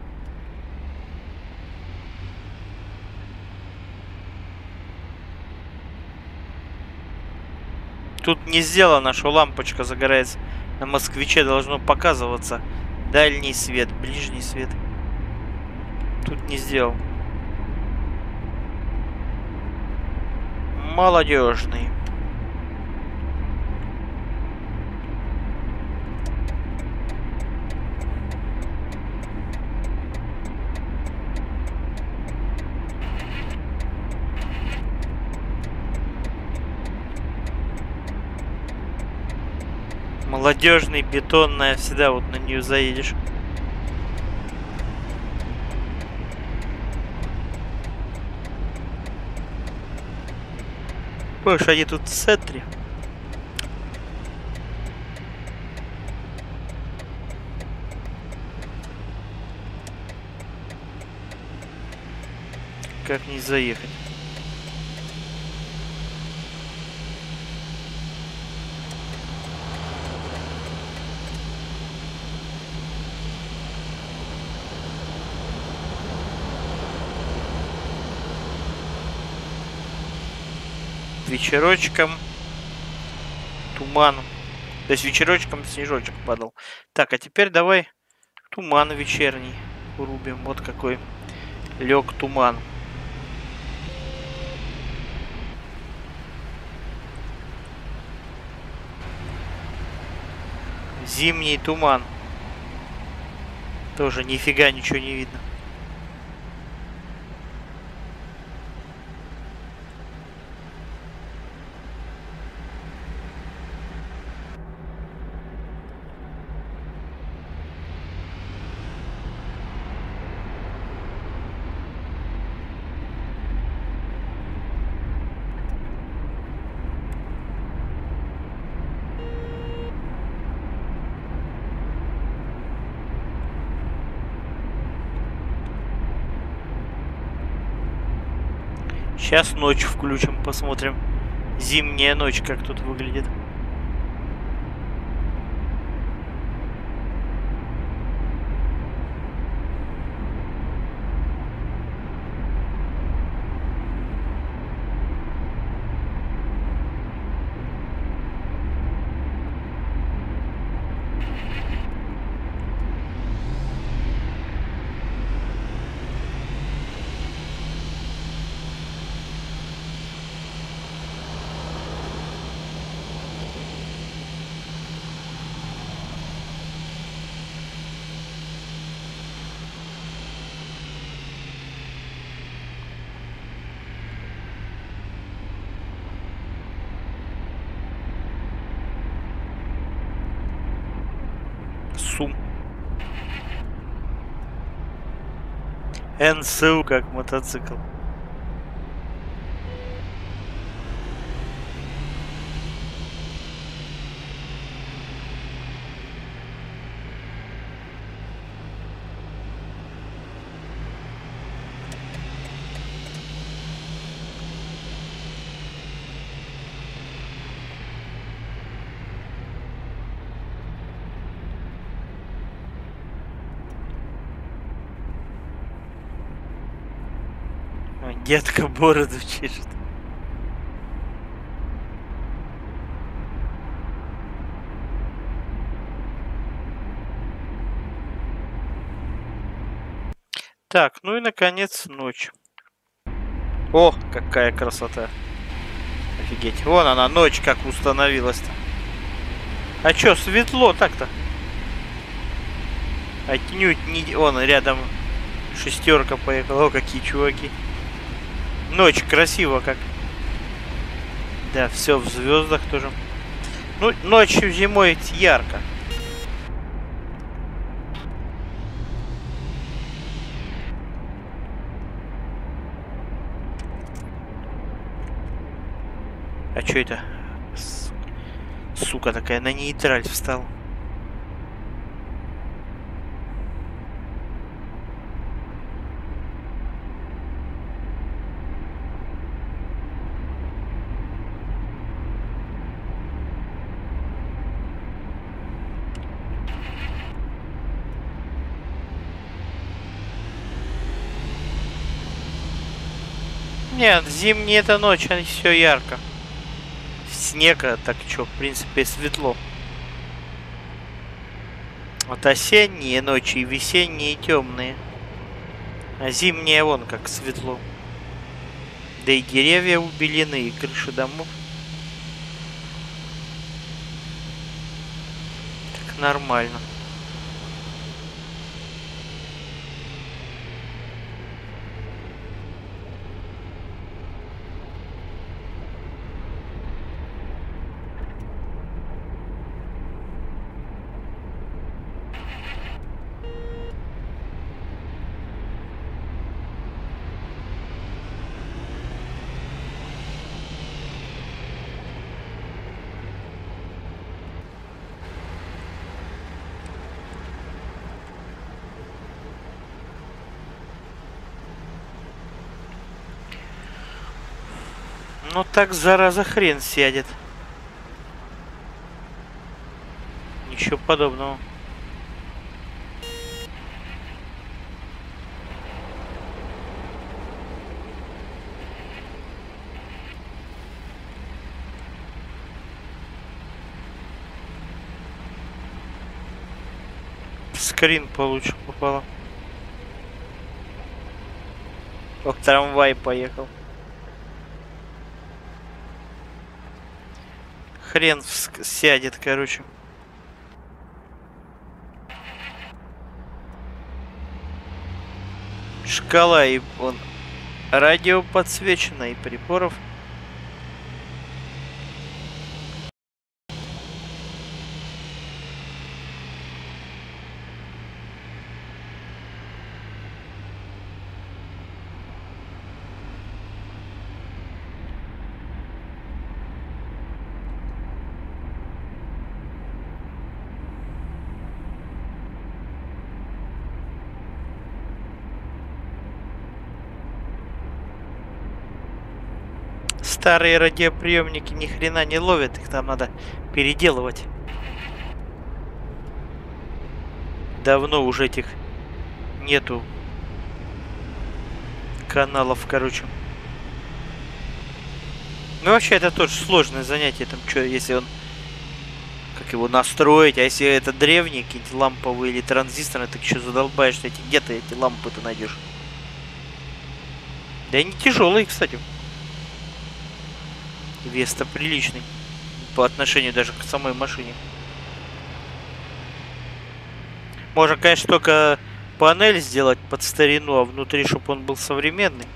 Тут не сделано, что лампочка загорается. На москвиче должно показываться дальний свет, ближний свет. Тут не сделал. Молодежный. Молодежный, бетонная, всегда вот на нее заедешь. Слушай, они тут в центре. Как не заехать? Вечерочком туман. То есть вечерочком снежочек падал. Так, а теперь давай туман вечерний урубим. Вот какой лег туман. Зимний туман. Тоже нифига ничего не видно. Сейчас ночь включим, посмотрим. Зимняя ночь, как тут выглядит. Сум. НСУ как мотоцикл. Детка бороду чешет. Так, ну и наконец ночь. О, какая красота. Офигеть. Вон она, ночь как установилась-то. А чё, светло так-то? Отнюдь не... Он рядом шестерка поехала. О, какие чуваки. Ночь красиво как. Да, все в звездах тоже. Ну, ночью зимой ярко. А что это? Сука такая, на нейтраль встал. Нет, зимняя это ночь, а все ярко. Снег, так что, в принципе, светло. Вот осенние ночи и весенние темные. А зимние вон как светло. Да и деревья убелены, и крыши домов. Так нормально. Ну так, зараза, хрен сядет. Ничего подобного. Скрин получше попало. Ох, трамвай поехал. Хрен сядет, короче. Шкала и он радио подсвечено и приборов. Старые радиоприемники ни хрена не ловят, их там надо переделывать. Давно уже этих нету каналов, короче. Ну вообще это тоже сложное занятие, там что, если он, как его настроить, а если это древние какие-нибудь ламповые или транзисторы, так еще задолбаешься, где ты эти лампы-то найдешь? Да они тяжелые, кстати. Вес-то приличный. По отношению даже к самой машине. Можно, конечно, только панель сделать под старину, а внутри, чтобы он был современный.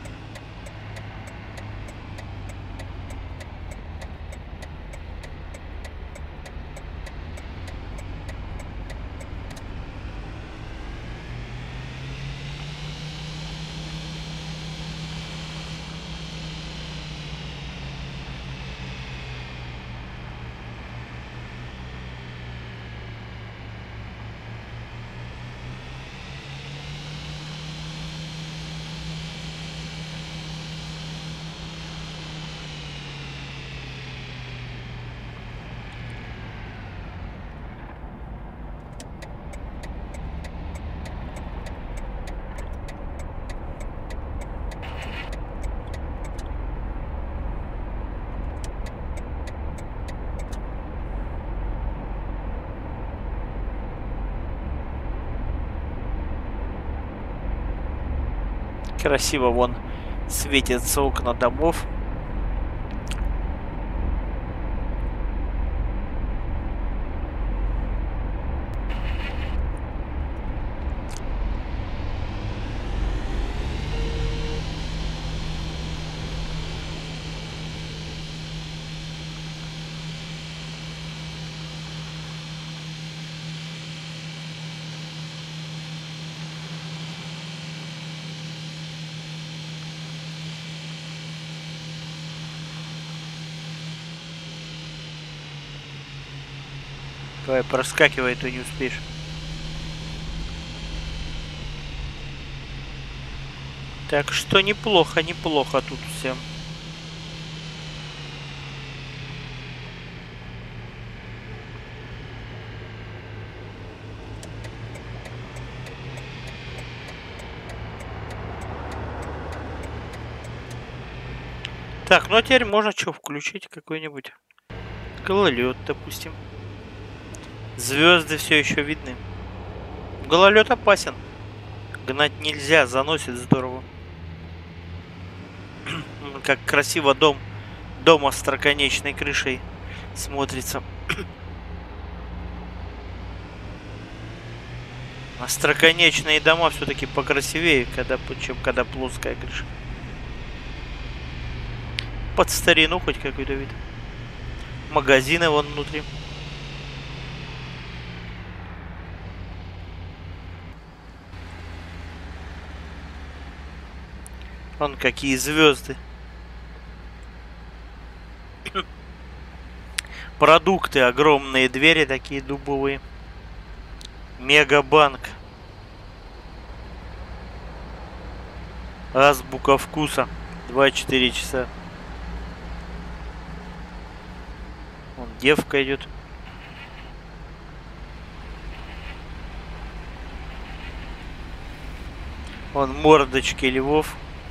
Красиво вон светятся окна домов. Давай, проскакивай, то не успеешь. Так что неплохо, неплохо тут всем. Так, ну а теперь можно что включить? Какой-нибудь гололед, допустим. Звезды все еще видны. Гололед опасен. Гнать нельзя, заносит здорово. Как красиво дом остроконечной крышей смотрится. Остроконечные дома все-таки покрасивее, чем когда плоская крыша. Под старину хоть какой-то вид. Магазины вон внутри. Вон какие звезды. Продукты, огромные двери такие дубовые. Мегабанк. Азбука вкуса. 24 часа. Вон девка идет. Вон мордочки львов.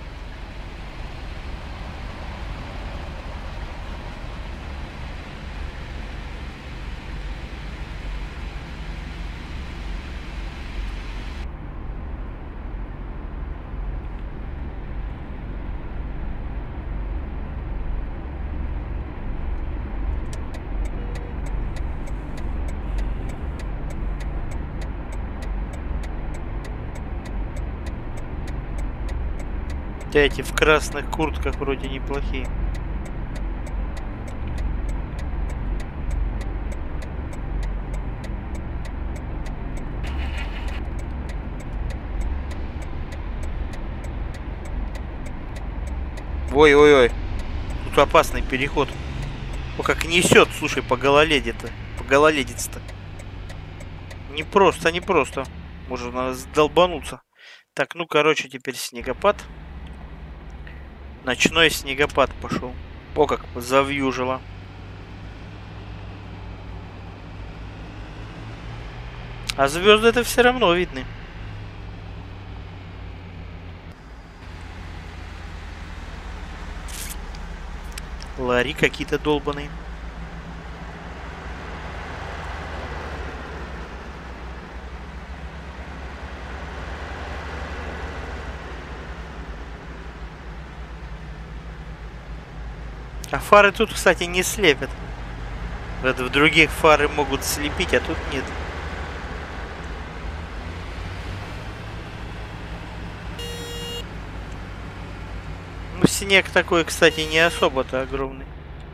Эти в красных куртках вроде неплохие. Ой-ой-ой. Тут опасный переход. О, как несет, слушай, по гололеде-то. По гололедице-то. Не просто, не просто. Может, надо долбануться. Так, ну, короче, теперь снегопад. Ночной снегопад пошел. О, как завьюжило. А звезды это все равно видны. Лари какие-то долбаные. А фары тут, кстати, не слепят. В других фары могут слепить, а тут нет. Ну, снег такой, кстати, не особо-то огромный.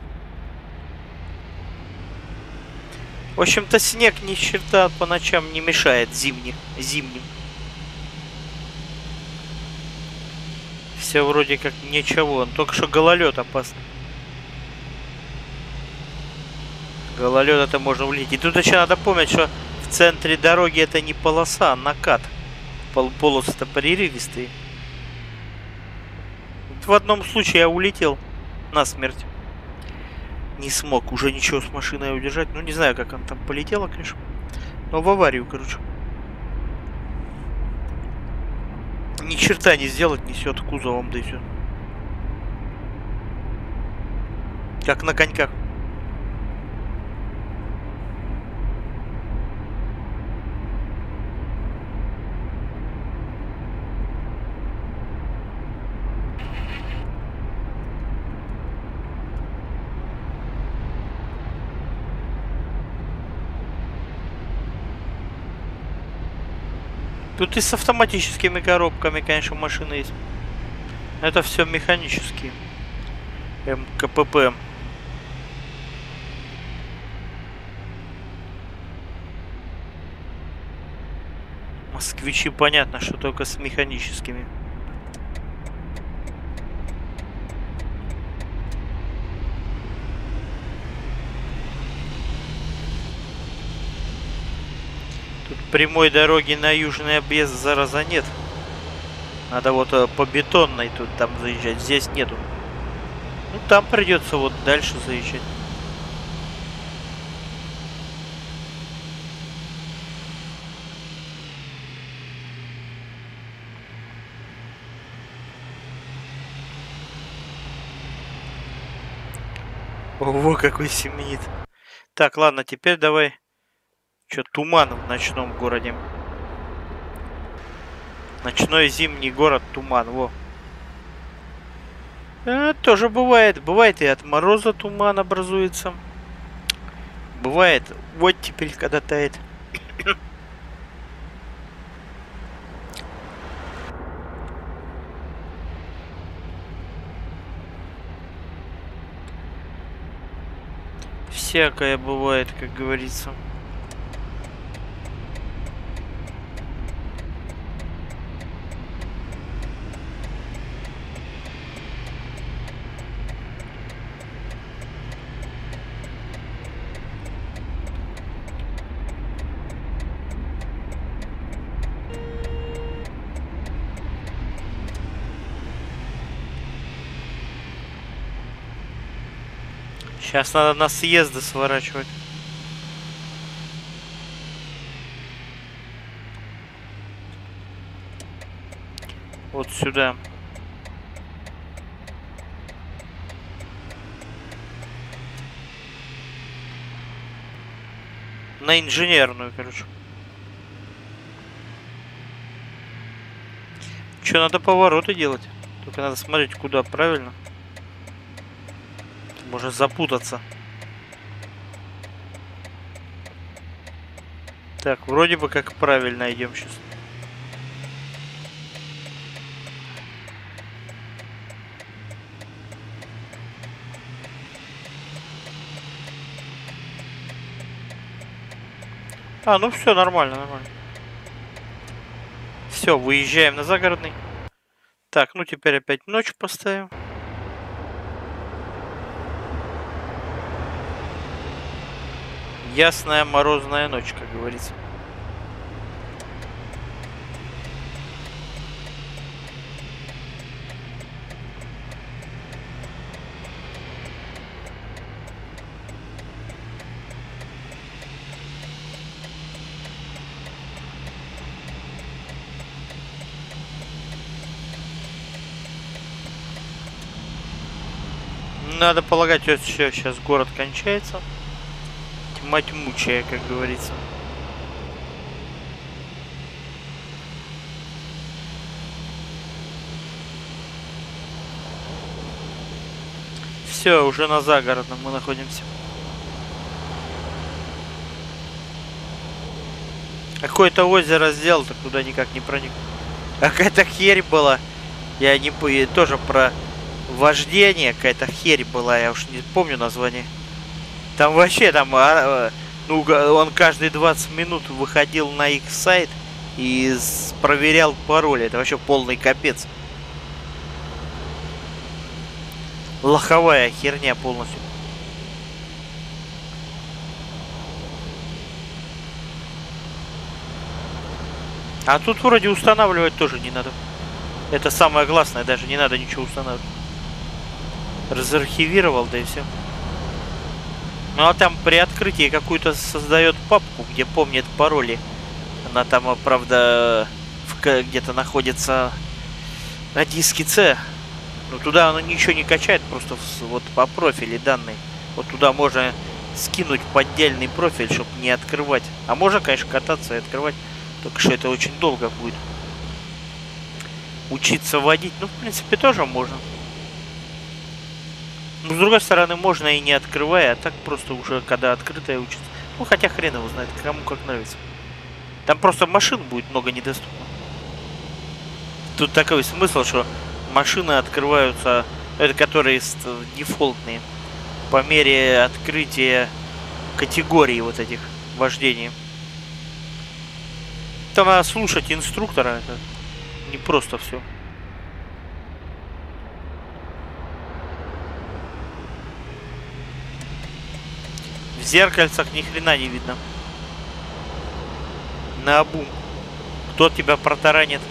В общем-то, снег ни черта по ночам не мешает зимним. Все вроде как ничего. Только что гололед опасный. Гололед это можно улететь. И тут еще надо помнить, что в центре дороги это не полоса, а накат. Полосы-то прерывистые. В одном случае я улетел насмерть. Не смог уже ничего с машиной удержать. Ну, не знаю, как она там полетела, конечно. Но в аварию, короче. Ни черта не сделать, несет кузовом, да и все. Как на коньках. Тут и с автоматическими коробками, конечно, машины есть. Это все механические. МКПП. Москвичи, понятно, что только с механическими. прямой дороги на южный объезд зараза нет. Надо вот по бетонной тут там заезжать. Здесь нету. Ну там придется вот дальше заезжать. Ого, какой семенит. Так, ладно, теперь давай. Что, туман в ночном городе. Ночной зимний город туман, во. Тоже бывает. Бывает и от мороза туман образуется. Бывает. Вот теперь, когда тает. Всякое бывает, как говорится. Сейчас надо на съезды сворачивать. Вот сюда. На инженерную, короче. Че, надо повороты делать? Только надо смотреть, куда правильно. Можно запутаться. Так, вроде бы как правильно идем сейчас. А, ну все, нормально, нормально. Все, выезжаем на загородный. Так, ну теперь опять ночь поставим. Ясная морозная ночь, как говорится. Надо полагать, вот все, сейчас город кончается. Тьма тьмучая, как говорится. Все, уже на загородном мы находимся. Какое-то озеро сделал, так туда никак не проник. Какая-то херь была. Я не помню, тоже про вождение какая-то херь была, я уж не помню название. Там вообще, там, ну, он каждые 20 минут выходил на их сайт и проверял пароли. Это вообще полный капец. Лоховая херня полностью. А тут вроде устанавливать тоже не надо. Это самое главное, даже не надо ничего устанавливать. Разархивировал, да и все. Ну а там при открытии какую-то создает папку, где помнит пароли. Она там, правда, где-то находится на диске C. Но туда она ничего не качает, просто вот по профилю данные. Вот туда можно скинуть поддельный профиль, чтобы не открывать. А можно, конечно, кататься и открывать. Только что это очень долго будет. Учиться водить, ну, в принципе, тоже можно. Но, с другой стороны, можно и не открывая, а так просто уже, когда открытая учиться. Ну, хотя хрен его знает, кому как нравится. Там просто машин будет много недоступно. Тут такой смысл, что машины открываются, это которые дефолтные, по мере открытия категории вот этих вождений. Там надо слушать инструктора, это не просто все. В зеркальцах ни хрена не видно. наобум. Кто тебя протаранит?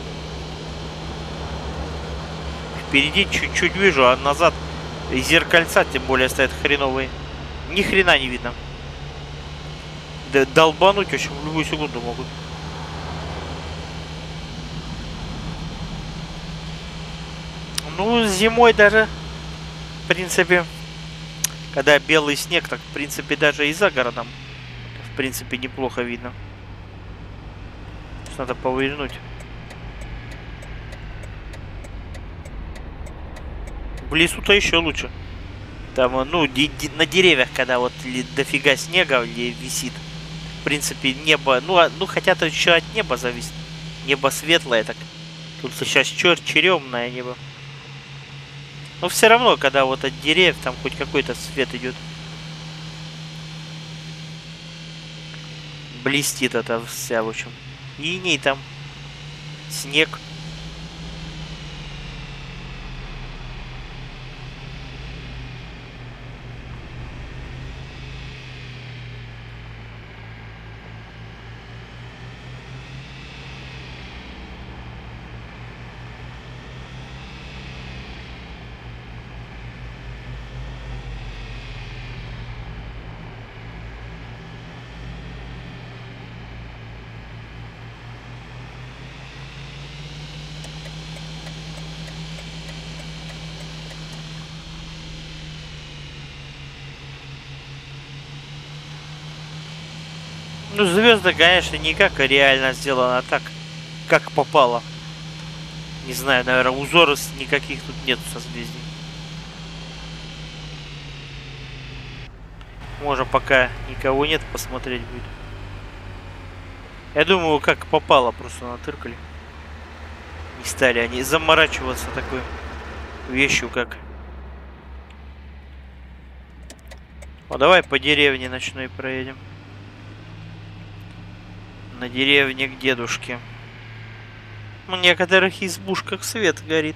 Впереди чуть-чуть вижу, а назад зеркальца тем более стоят хреновые. Ни хрена не видно. Да, долбануть очень в любую секунду могут. Ну, зимой даже, в принципе, когда белый снег, так, в принципе, даже и за городом, в принципе, неплохо видно. Надо повернуть. В лесу-то еще лучше. Там, ну, на деревьях, когда вот дофига снега висит. В принципе, небо, ну хотя-то еще от неба зависит. Небо светлое, так. Тут сейчас черемное небо. Но все равно, когда вот от деревьев там хоть какой-то свет идет. Блестит это вся, в общем. Иней там. Снег. Ну, звезды, конечно, не как реально сделано, а так, как попало. Не знаю, наверное, узоров никаких тут нет созвездий. Можно пока никого нет, посмотреть будет. Я думаю, как попало, просто натыркали. Не стали они заморачиваться такой вещью, как... Ну, давай по деревне ночной проедем. На деревне к дедушке. В некоторых избушках свет горит.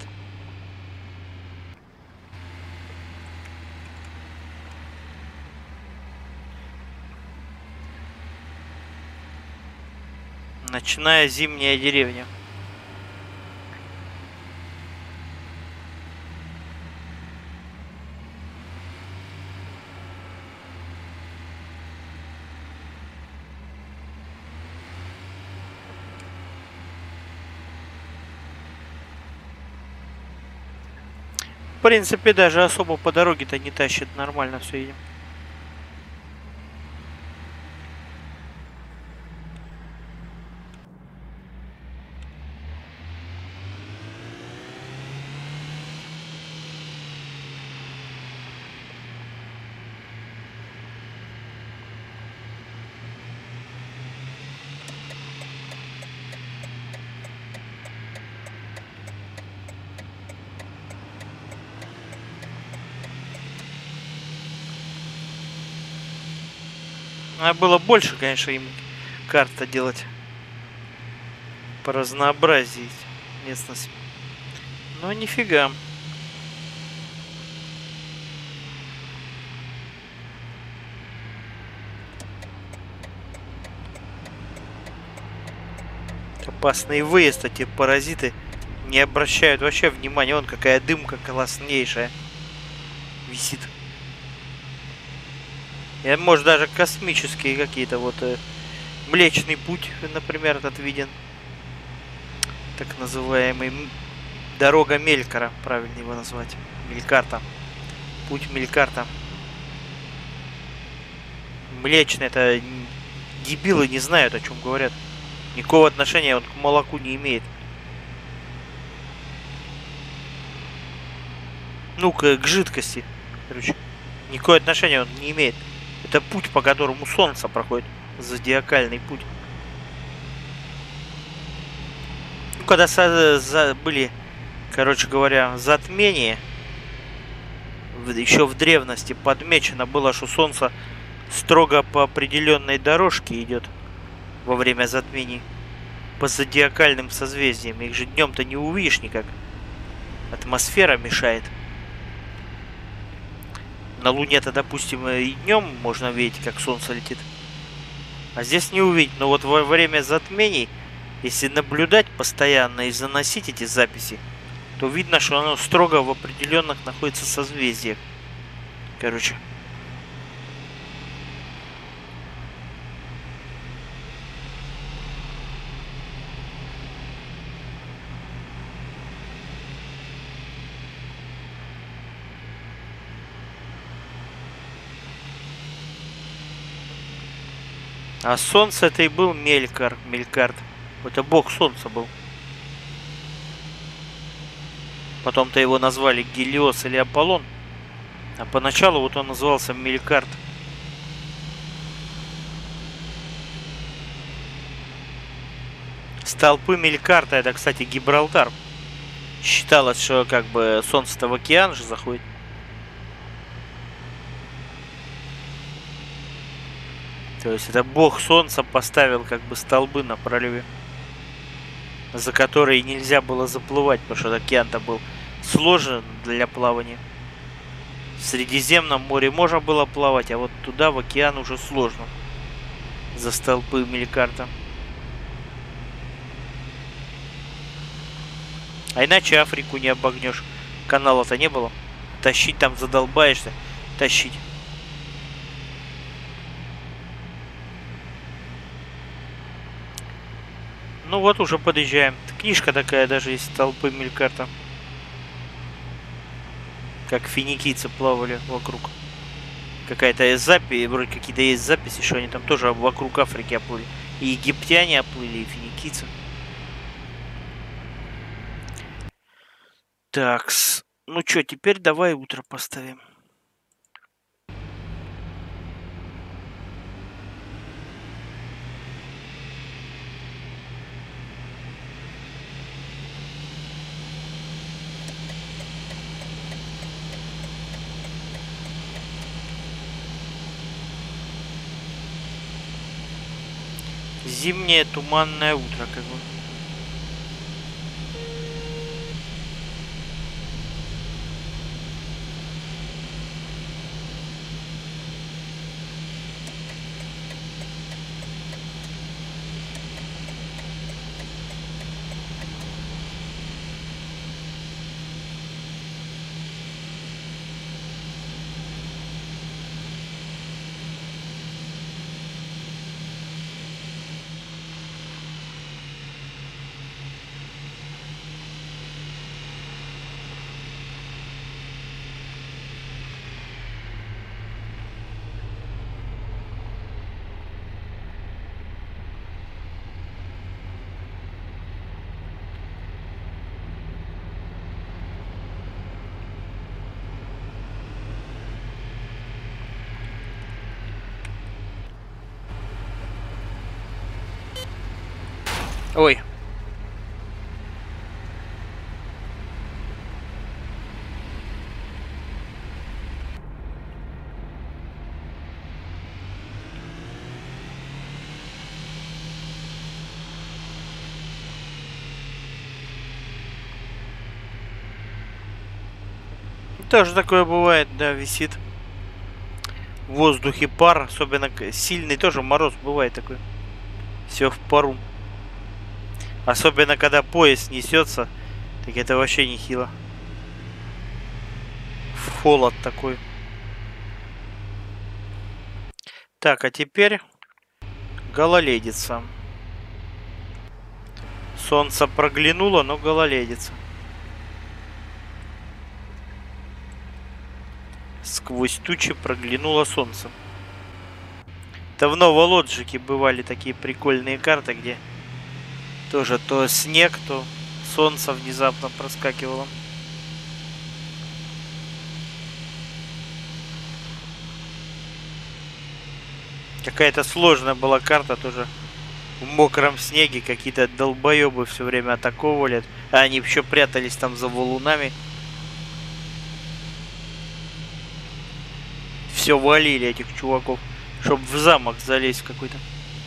Ночная зимняя деревня. В принципе, даже особо по дороге-то не тащит, нормально все едем. Надо было больше, конечно, им карта делать. Поразнообразить местность. Но нифига. Опасный выезд, эти паразиты не обращают вообще внимания. Вон какая дымка класснейшая висит. И, может, даже космические какие-то вот Млечный путь, например, этот виден. Так называемый дорога Мелькара, правильно его назвать. Мелькарта. Путь Мелькарта. Млечный, это дебилы не знают, о чем говорят. Никакого отношения он к молоку не имеет. Ну, к жидкости. Короче, никакого отношения он не имеет. Это путь, по которому Солнце проходит. Зодиакальный путь. Ну, когда были, короче говоря, затмения, еще в древности подмечено было, что Солнце строго по определенной дорожке идет во время затмений. По зодиакальным созвездиям. Их же днем-то не увидишь никак. Атмосфера мешает. На Луне-то, допустим, и днем можно видеть, как Солнце летит. А здесь не увидеть. Но вот во время затмений, если наблюдать постоянно и заносить эти записи, то видно, что оно строго в определенных находится созвездиях. Короче. А солнце это и был Мелькарт. Это бог солнца был. Потом-то его назвали Гелиос или Аполлон. А поначалу вот он назывался Мелькарт. Столпы Мелькарта, это, кстати, Гибралтар. Считалось, что как бы солнце-то в океан же заходит. То есть это бог солнца поставил как бы столбы на проливе, за которые нельзя было заплывать, потому что океан-то был сложен для плавания. В Средиземном море можно было плавать, а вот туда, в океан, уже сложно. За столпы Мелькарта. А иначе Африку не обогнешь. Канала-то не было. Тащить там задолбаешься. Тащить. Ну вот, уже подъезжаем. Книжка такая даже есть, столпы Мелькарта. Как финикийцы плавали вокруг. Какая-то есть запись, вроде какие-то есть записи, что они там тоже вокруг Африки оплыли. И египтяне оплыли, и финикийцы. Такс. Ну что, теперь давай утро поставим. Зимнее туманное утро, как бы. Ой. Тоже такое бывает, да, висит в воздухе пар, особенно сильный тоже мороз бывает такой. Все в пару. Особенно когда поезд несется, так это вообще нехило. Холод такой. Так, а теперь гололедица. Солнце проглянуло, но гололедица. Сквозь тучи проглянуло солнце. Давно в Володжике бывали такие прикольные карты, где тоже то снег, то солнце внезапно проскакивало. Какая-то сложная была карта тоже. В мокром снеге какие-то долбоебы все время атаковывали. А они еще прятались там за валунами. Все валили этих чуваков, чтобы в замок залезть какой-то.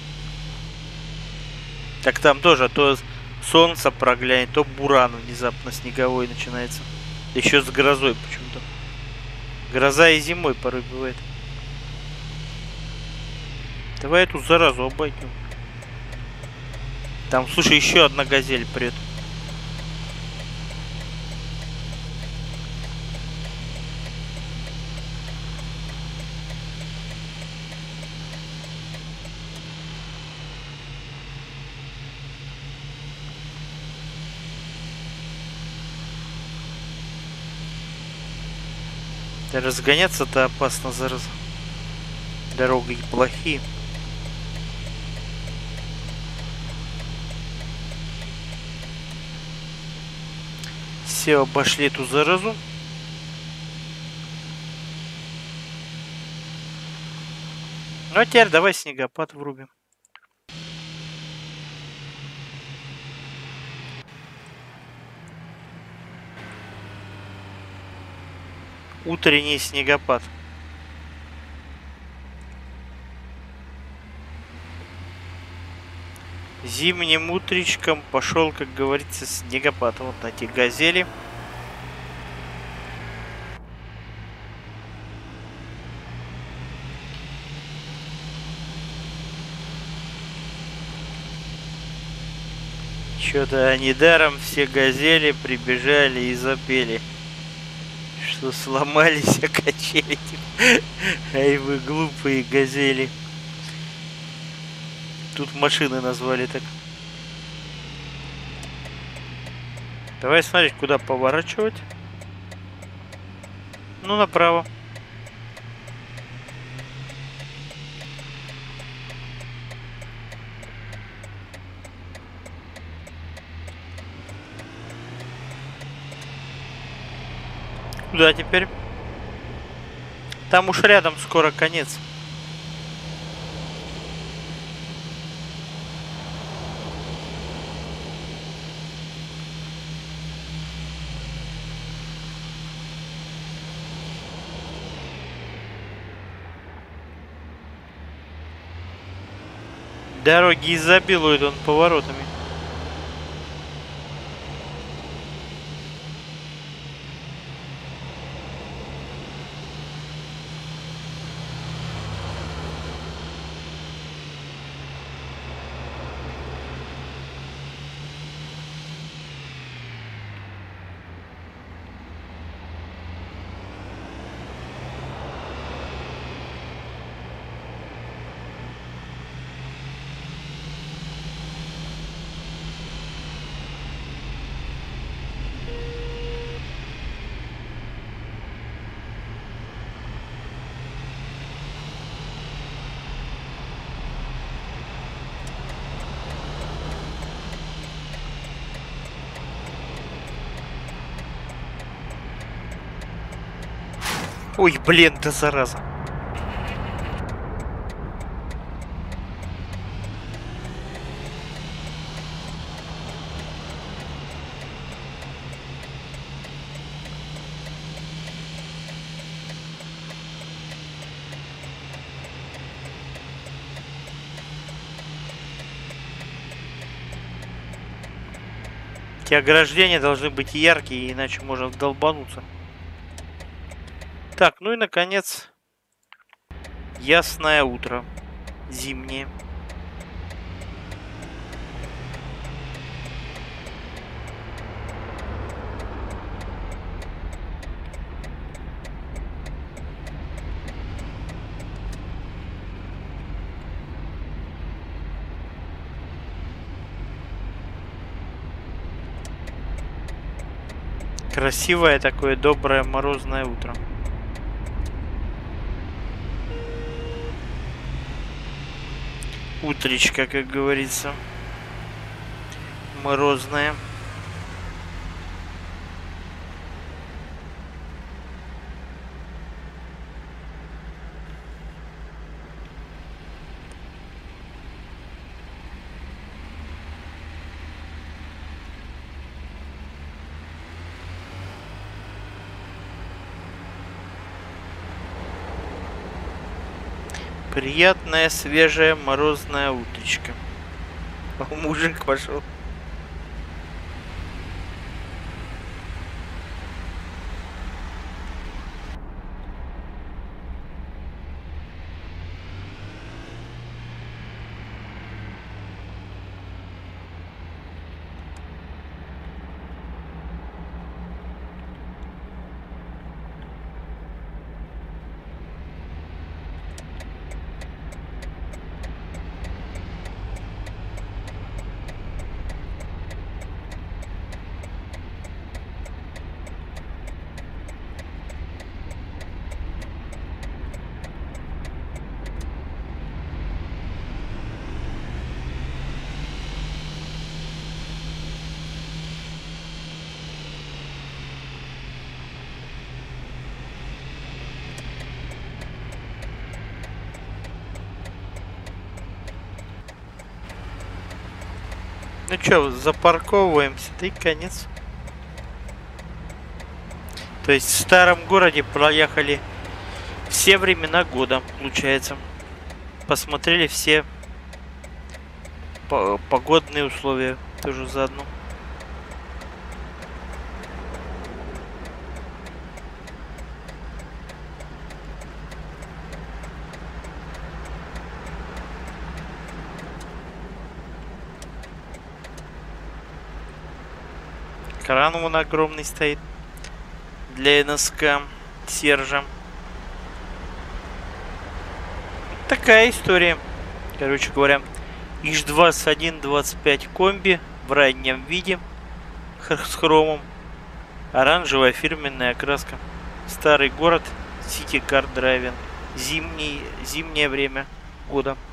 Так там тоже то солнце проглянет, то буран внезапно снеговой начинается. Еще с грозой почему-то. Гроза и зимой порой бывает. Давай эту заразу обойдем. Там, слушай, еще одна газель прет. Да разгоняться-то опасно, зараза. Дороги плохие. Все, обошли эту заразу. Ну а теперь давай снегопад врубим. Утренний снегопад. Зимним утречком пошел, как говорится, снегопад. Вот на эти газели. Что-то недаром все газели прибежали и запели, что сломались качели. Ай вы глупые газели. Тут машины назвали так. Давай смотреть, куда поворачивать. Ну, направо. Куда теперь? Там уж рядом скоро конец. Дороги изобилуют он поворотами. Ой, блин, да зараза. Эти ограждения должны быть яркие, иначе можно долбануться. Так, ну и наконец, ясное утро. Зимнее. Красивое такое доброе морозное утро. Утречка, как говорится. Морозная. Приятная, свежая, морозная утречка. О, мужик пошел. Ну чё, запарковываемся, да и конец. То есть в старом городе проехали все времена года, получается. Посмотрели все погодные условия тоже заодно. Кран вон огромный стоит для НСК Сержа. Такая история. Короче говоря, ИЖ-21 25 комби в раннем виде с хромом. Оранжевая фирменная окраска. Старый город, City Car Driving. Зимнее время года.